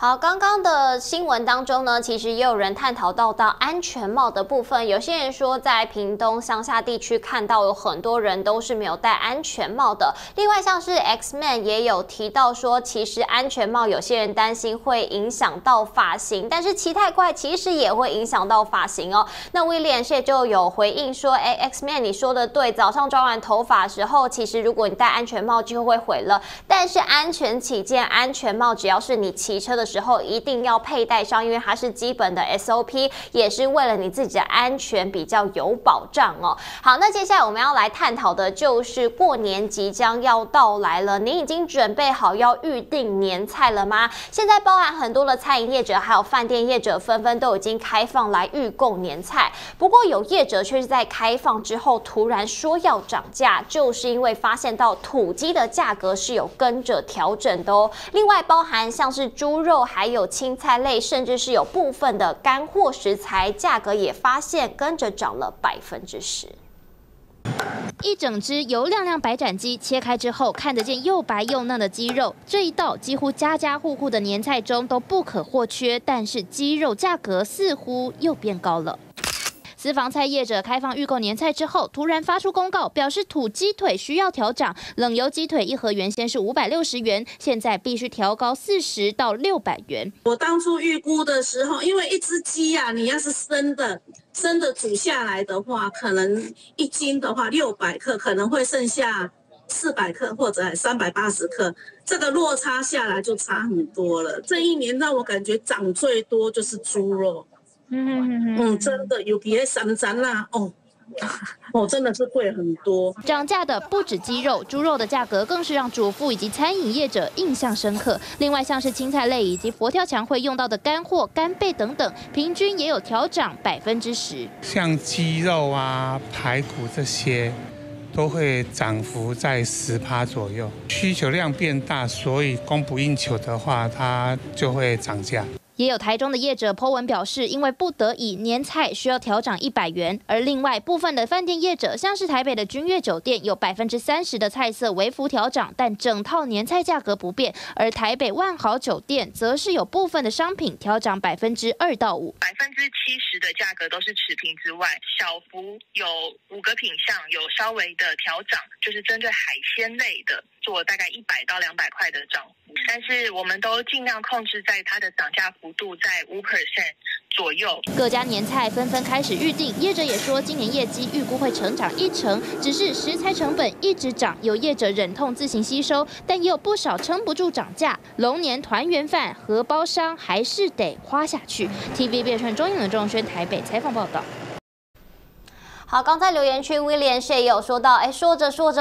好，刚刚的新闻当中呢，其实也有人探讨到安全帽的部分。有些人说，在屏东乡下地区看到有很多人都是没有戴安全帽的。另外，像是 Xman 也有提到说，其实安全帽有些人担心会影响到发型，但是骑太快其实也会影响到发型哦。那 William 就有回应说，Xman 你说的对，早上抓完头发的时候，其实如果你戴安全帽就会毁了。但是安全起见，安全帽只要是你骑车的时候一定要佩戴上，因为它是基本的 SOP， 也是为了你自己的安全比较有保障哦。好，那接下来我们要来探讨的就是过年即将要到来了，你已经准备好要预定年菜了吗？现在包含很多的餐饮业者还有饭店业者纷纷都已经开放来预购年菜，不过有业者却是在开放之后突然说要涨价，就是因为发现到土鸡的价格是有跟着调整的哦。另外包含像是猪肉还有青菜类，甚至是有部分的干货食材价格也发现跟着涨了10%。 一整只油亮亮白斩鸡切开之后，看得见又白又嫩的鸡肉，这一道几乎家家户户的年菜中都不可或缺。但是鸡肉价格似乎又变高了。私房菜业者开放预购年菜之后，突然发出公告，表示土鸡腿需要调涨，冷油鸡腿一盒原先是560元，现在必须调高40到600元。 我当初预估的时候，因为一只鸡啊，你要是生的煮下来的话，可能1斤的话600克，可能会剩下400克或者380克，这个落差下来就差很多了。这一年让我感觉涨最多就是猪肉。真的有比3涨啦真的是贵很多。 涨价的不止鸡肉，猪肉的价格更是让主妇以及餐饮业者印象深刻。另外像是青菜类以及佛跳墙会用到的干货、干贝等等，平均也有调涨10%。 像鸡肉啊、排骨这些都会涨幅在10%左右。需求量变大，所以供不应求的话，它就会涨价。 也有台中的业者 po 文表示，因为不得已年菜需要调涨100元，而另外部分的饭店业者，像是台北的君悦酒店，有30%的菜色微幅调涨，但整套年菜价格不变；而台北万豪酒店则是有部分的商品调涨2%到5%，70% 的价格都是持平之外，小幅有5个品项有稍微的调涨，就是针对海鲜类的做大概100到200块的涨幅，但是我们都尽量控制在它的涨价幅度在5% 左右。 各家年菜纷纷开始预定，业者也说今年业绩预估会成长1成，只是食材成本一直涨，有业者忍痛自行吸收，但也有不少撑不住涨价。龙年团圆饭荷包商还是得花下去。TVB 串中影的仲轩台北采访报道。 好，刚才留言区 William 也有说到，说着说着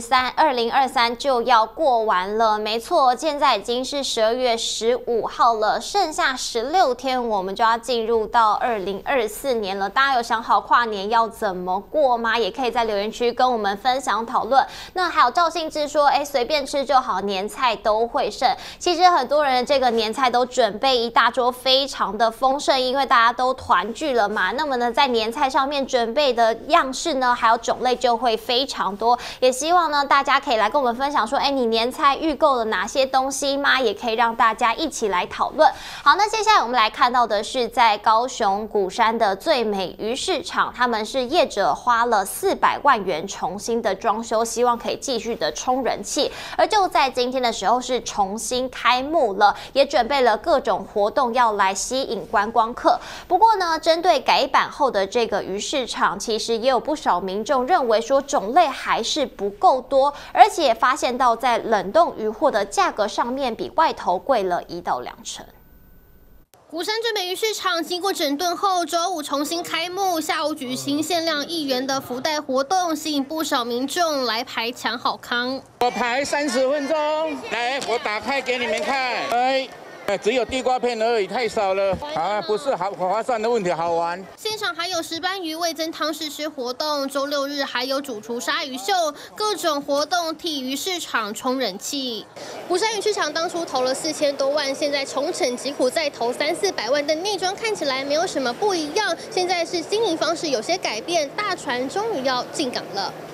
2023就要过完了，没错，现在已经是12月15号了，剩下16天我们就要进入到2024年了。大家有想好跨年要怎么过吗？也可以在留言区跟我们分享讨论。那还有赵信之说，随便吃就好，年菜都会剩。其实很多人这个年菜都准备一大桌，非常的丰盛，因为大家都团聚了嘛。那么呢，在年菜上面准备的样式呢，还有种类就会非常多，也希望呢大家可以来跟我们分享说，你年菜预购了哪些东西吗？也可以让大家一起来讨论。好，那接下来我们来看到的是在高雄鼓山的最美鱼市场，他们是业者花了400万元重新的装修，希望可以继续的冲人气。而就在今天的时候是重新开幕了，也准备了各种活动要来吸引观光客。不过呢，针对改版后的这个鱼市场，其实也有不少民众认为说种类还是不够多，而且发现到在冷冻鱼货的价格上面比外头贵了1到2成。 鼓山最美鱼市场经过整顿后，周五重新开幕，下午举行限量1元的福袋活动，吸引不少民众来排抢好康。 我排30分钟，来，我打开给你们看。只有地瓜片而已，太少了啊！不是好划算的问题，好玩。 现场还有石斑鱼味增汤试吃活动，周6日还有主厨鲨鱼秀，各种活动替鱼市场冲人气。鼓山鱼市场当初投了4000多万，现在重整疾苦再投300-400万，但内装看起来没有什么不一样。现在是经营方式有些改变，大船终于要进港了。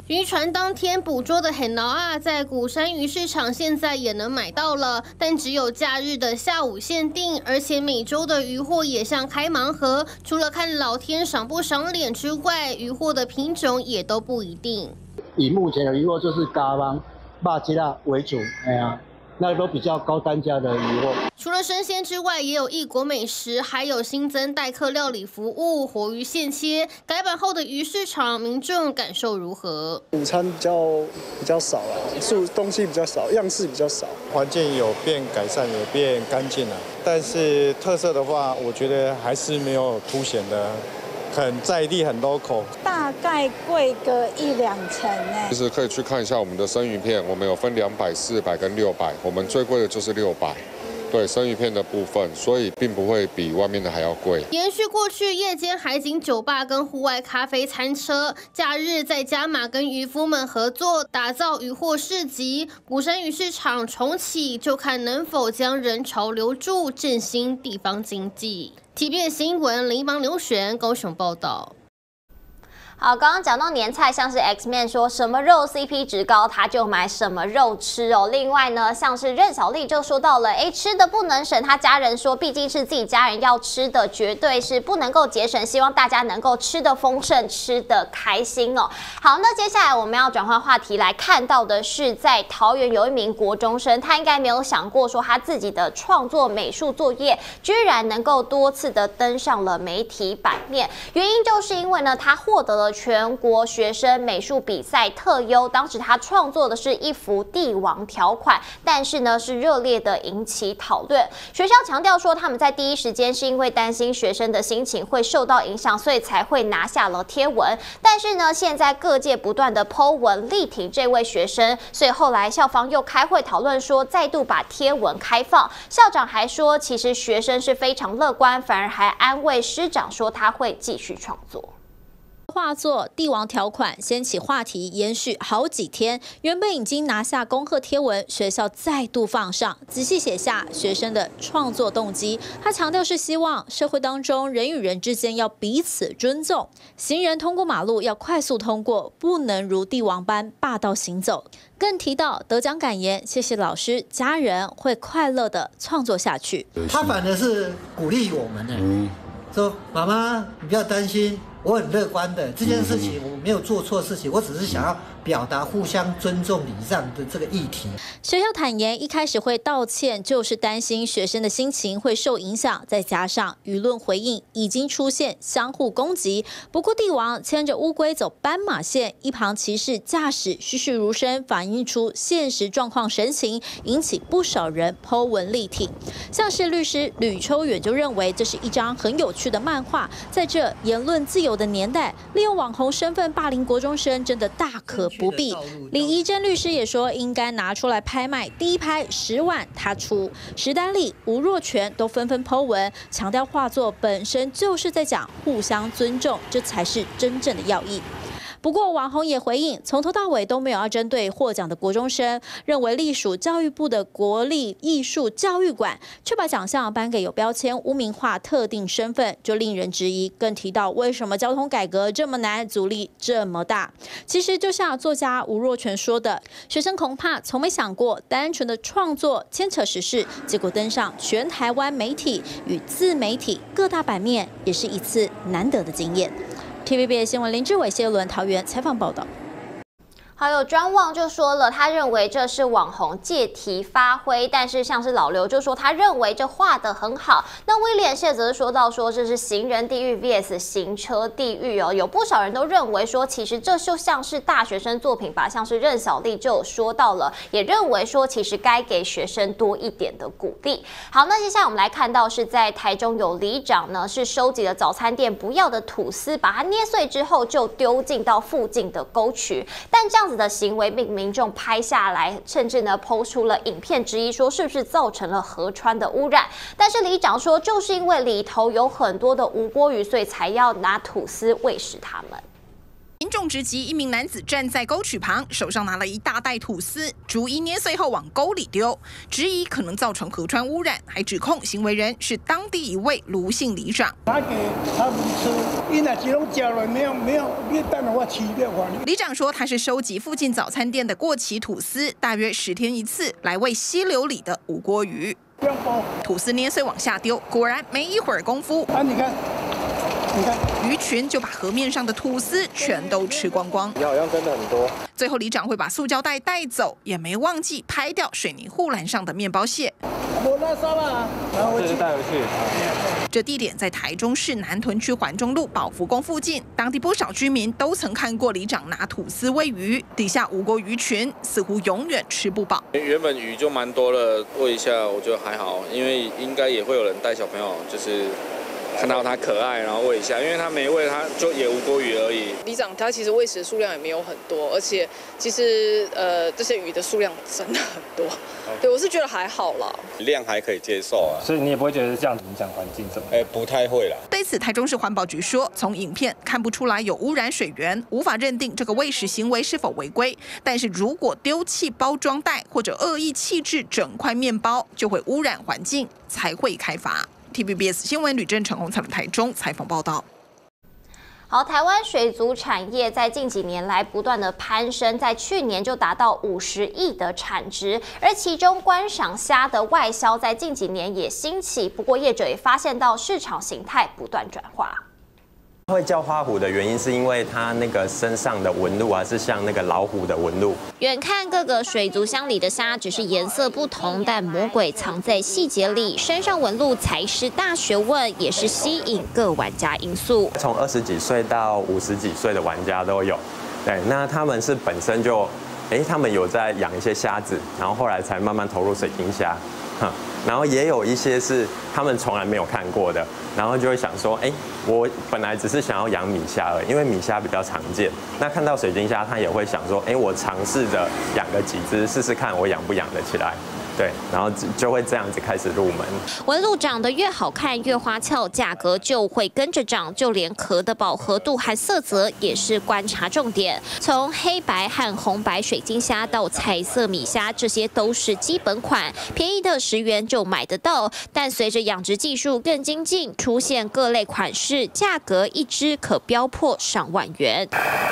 渔船当天捕捉的很挠啊，在鼓山鱼市场现在也能买到了，但只有假日的下午限定，而且每周的渔获也像开盲盒，除了看老天赏不赏脸之外，渔获的品种也都不一定。 以目前的渔获就是咖蚌、肉吉啦为主，那都比较高单价的渔获。 除了生鲜之外，也有异国美食，还有新增代客料理服务，活鱼现切。改版后的鱼市场，民众感受如何？ 午餐比较少了，东西比较少，样式比较少。 环境有变改善，也变干净了，但是特色的话，我觉得还是没有凸显的。很在地，很 local， 大概贵个1-2成呢。 其实可以去看一下我们的生鱼片，我们有分200、400跟600，我们最贵的就是600。对生鱼片的部分，所以并不会比外面的还要贵。 延续过去夜间海景酒吧跟户外咖啡餐车，假日再加码跟渔夫们合作，打造渔获市集。鼓山鱼市场重启，就看能否将人潮留住，振兴地方经济。TVBS 新闻林邦刘璇高雄报道。 好，刚刚讲到年菜，像是 Xman 说什么肉 CP 值高，他就买什么肉吃哦。另外呢，像是任小丽就说到了，吃的不能省，他家人说，毕竟是自己家人要吃的，绝对是不能够节省，希望大家能够吃得丰盛，吃得开心哦。好，那接下来我们要转换话题来看到的是，在桃园有一名国中生，他应该没有想过说他自己的创作美术作业居然能够多次的登上了媒体版面，原因就是因为呢，他获得了全国学生美术比赛特优，当时他创作的是一幅帝王条款，但是呢是热烈的引起讨论。学校强调说，他们在第一时间是因为担心学生的心情会受到影响，所以才会拿下了贴文。但是呢，现在各界不断的 po 文力挺这位学生，所以后来校方又开会讨论说，再度把贴文开放。校长还说，其实学生是非常乐观，反而还安慰师长说他会继续创作。 画作《帝王条款》掀起话题，延续好几天。原本已经拿下恭贺贴文，学校再度放上，仔细写下学生的创作动机。他强调是希望社会当中人与人之间要彼此尊重，行人通过马路要快速通过，不能如帝王般霸道行走。更提到得奖感言，谢谢老师、家人，会快乐的创作下去。 他反而是鼓励我们呢，说妈妈你不要担心。我很乐观的，这件事情我没有做错事情，我只是想要表达互相尊重礼让的这个议题。 学校坦言，一开始会道歉，就是担心学生的心情会受影响，再加上舆论回应已经出现相互攻击。不过帝王牵着乌龟走斑马线，一旁骑士驾驶栩栩如生，反映出现实状况神情，引起不少人 po 文力挺。像是律师吕秋远就认为，这是一张很有趣的漫画，在这言论自由的年代，利用网红身份霸凌国中生，真的大可不必。李怡珍律师也说，应该拿出来拍卖，第一拍10万他出。史丹利、吴若权都纷纷 po 文，强调画作本身就是在讲互相尊重，这才是真正的要义。不过网红也回应，从头到尾都没有要针对获奖的国中生，认为隶属教育部的国立艺术教育馆却把奖项颁给有标签污名化特定身份，就令人质疑。更提到为什么交通改革这么难，阻力这么大。其实就像作家吴若权说的，学生恐怕从没想过单纯的创作牵扯时事，结果登上全台湾媒体与自媒体各大版面，也是一次难得的经验。TVBS 新闻林志伟、谢伦桃园采访报道。 好友专旺就说了，他认为这是网红借题发挥，但是像是老刘就说他认为这画得很好。那威廉谢则说到说这是行人地狱 vs 行车地狱哦，有不少人都认为说其实这就像是大学生作品吧，像是任小丽就有说到了，也认为说其实该给学生多一点的鼓励。好，那接下来我们来看到是在台中有里长呢是收集了早餐店不要的吐司，把它捏碎之后就丢进到附近的沟渠，但这样子的行为被民众拍下来，甚至呢抛出了影片质疑说是不是造成了河川的污染。但是里长说，就是因为里头有很多的无锅鱼，所以才要拿吐司喂食他们。 民众直击一名男子站在沟渠旁，手上拿了一大袋吐司，逐一捏碎后往沟里丢，质疑可能造成河川污染，还指控行为人是当地一位卢姓里长。 拿给他们吃，因为这种交了没有，你等的话吃的话。 里长说他是收集附近早餐店的过期吐司，大约10天一次，来喂溪流里的无锅鱼。吐司捏碎往下丢，果然没一会儿功夫， 你看。 鱼群就把河面上的吐司全都吃光光。 你好像真的很多。 最后里长会把塑胶袋带走，也没忘记拍掉水泥护栏上的面包屑。 我那啥吧，然后这带回去。 这地点在台中市南屯区环中路宝福宫附近，当地不少居民都曾看过里长拿吐司喂鱼，底下无锅鱼群似乎永远吃不饱。 原本鱼就蛮多了，喂一下我觉得还好，因为应该也会有人带小朋友，就是看到它可爱，然后喂一下，因为它没喂，它就也无锅鱼而已。 里长他其实喂食的数量也没有很多，而且其实这些鱼的数量真的很多。对，我是觉得还好啦， 量还可以接受啊。 所以你也不会觉得这样影响环境怎么？ 不太会啦。 对此，台中市环保局说，从影片看不出来有污染水源，无法认定这个喂食行为是否违规。但是如果丢弃包装袋或者恶意弃置整块面包，就会污染环境，才会开罚。TVBS 新闻吕正成、洪彩伦台中采访报道。 好，台湾水族产业在近几年来不断的攀升，在去年就达到50亿的产值，而其中观赏虾的外销在近几年也兴起。不过业者也发现到市场形态不断转化。 会叫花虎的原因是因为它那个身上的纹路啊，是像那个老虎的纹路。 远看各个水族箱里的虾只是颜色不同，但魔鬼藏在细节里，身上纹路才是大学问，也是吸引各玩家因素。 从20几岁到50几岁的玩家都有。对，那他们是本身就，他们有在养一些虾子，然后后来才慢慢投入水晶虾。然后也有一些是他们从来没有看过的，然后就会想说，我本来只是想要养米虾而已，因为米虾比较常见。那看到水晶虾，他也会想说，我尝试着养个几只试试看，我养不养得起来。对，然后就会这样子开始入门。 纹路长得越好看越花俏，价格就会跟着涨，就连壳的饱和度和色泽也是观察重点。从黑白和红白水晶虾到彩色米虾，这些都是基本款，便宜的10元就买得到。但随着养殖技术更精进，出现各类款式，价格一只可飙破上万元。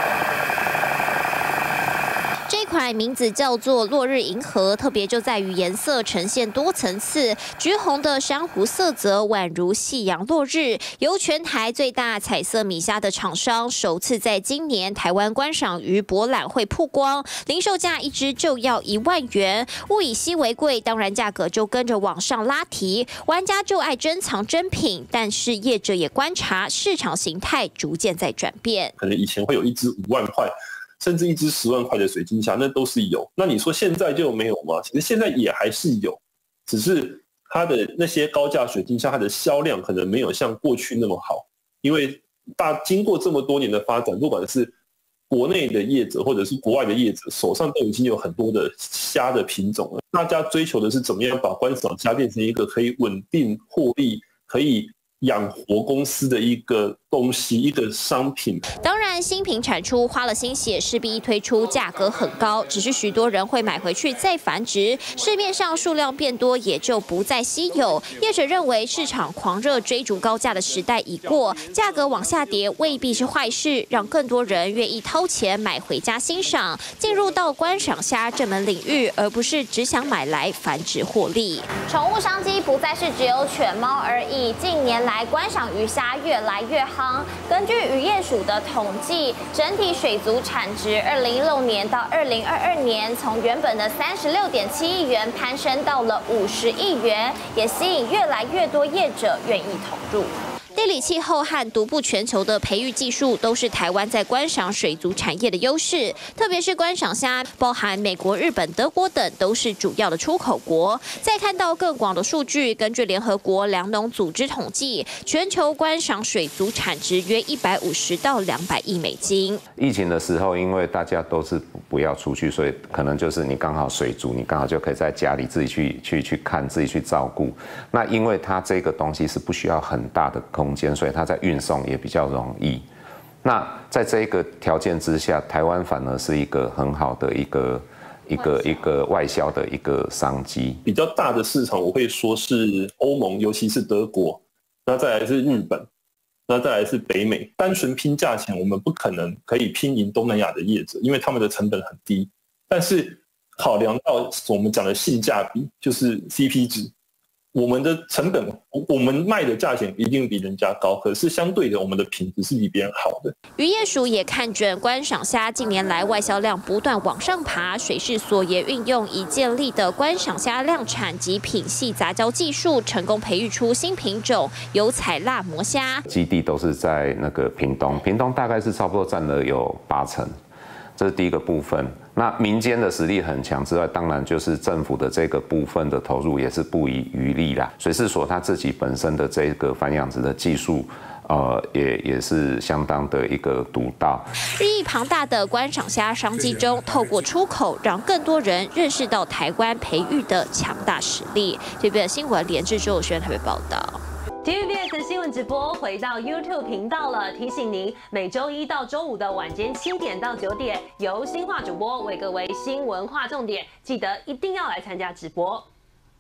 这款名字叫做落日银河，特别就在于颜色呈现多层次，橘红的珊瑚色泽宛如夕阳落日。由全台最大彩色米虾的厂商首次在今年台湾观赏鱼博览会曝光，零售价一只就要1万元。物以稀为贵，当然价格就跟着往上拉提。玩家就爱珍藏珍品，但是业者也观察市场形态逐渐在转变。 可能以前会有一只5万块。甚至一只10万块的水晶虾，那都是有。那你说现在就没有吗？其实现在也还是有，只是它的那些高价水晶虾，它的销量可能没有像过去那么好。因为经过这么多年的发展，不管是国内的业者或者是国外的业者，手上都已经有很多的虾的品种了。大家追求的是怎么样把观赏虾变成一个可以稳定获利、可以养活公司的一个东西，一个商品。 当然，新品产出花了心血，势必一推出价格很高，只是许多人会买回去再繁殖，市面上数量变多，也就不再稀有。业者认为，市场狂热追逐高价的时代已过，价格往下跌未必是坏事，让更多人愿意掏钱买回家欣赏，进入到观赏虾这门领域，而不是只想买来繁殖获利。宠物商机不再是只有犬猫而已，近年来观赏鱼虾越来越夯。根据渔业署的统计，整体水族产值2016年到2022年，从原本的36.7亿元攀升到了50亿元，也吸引越来越多业者愿意投入。地理气候和独步全球的培育技术，都是台湾在观赏水族产业的优势。特别是观赏虾，包含美国、日本、德国等，都是主要的出口国。再看到更广的数据，根据联合国粮农组织统计，全球观赏水族产值约150到200亿美金。 疫情的时候，因为大家都是不要出去，所以可能就是你刚好水族，你刚好就可以在家里自己去看，自己去照顾。那因为它这个东西是不需要很大的空间，所以它在运送也比较容易。 那在这个条件之下，台湾反而是一个很好的一个外销的一个商机。 比较大的市场，我会说是欧盟，尤其是德国，那再来是日本，那再来是北美。单纯拼价钱，我们不可能可以拼赢东南亚的业者，因为他们的成本很低。但是考量到我们讲的性价比，就是 CP 值。我们的成本，我们卖的价钱一定比人家高，可是相对的，我们的品质是比别人好的。 渔业署也看准观赏虾近年来外销量不断往上爬，水试所也运用已建立的观赏虾量产及品系杂交技术，成功培育出新品种油彩辣魔虾。 基地都是在那个屏东，屏东大概是差不多占了有80%。这是第一个部分。那民间的实力很强之外，当然就是政府的这个部分的投入也是不遗余力啦。水试所它自己本身的这个繁养殖的技术，也是相当的一个独到。 日益庞大的观赏虾商机中，透过出口让更多人认识到台湾培育的强大实力。这边的新闻连至周轩台北报道。 TVBS 新闻直播回到 YouTube 频道了，提醒您每周一到周五的晚间7点到9点，由新化主播为各位新闻划重点，记得一定要来参加直播。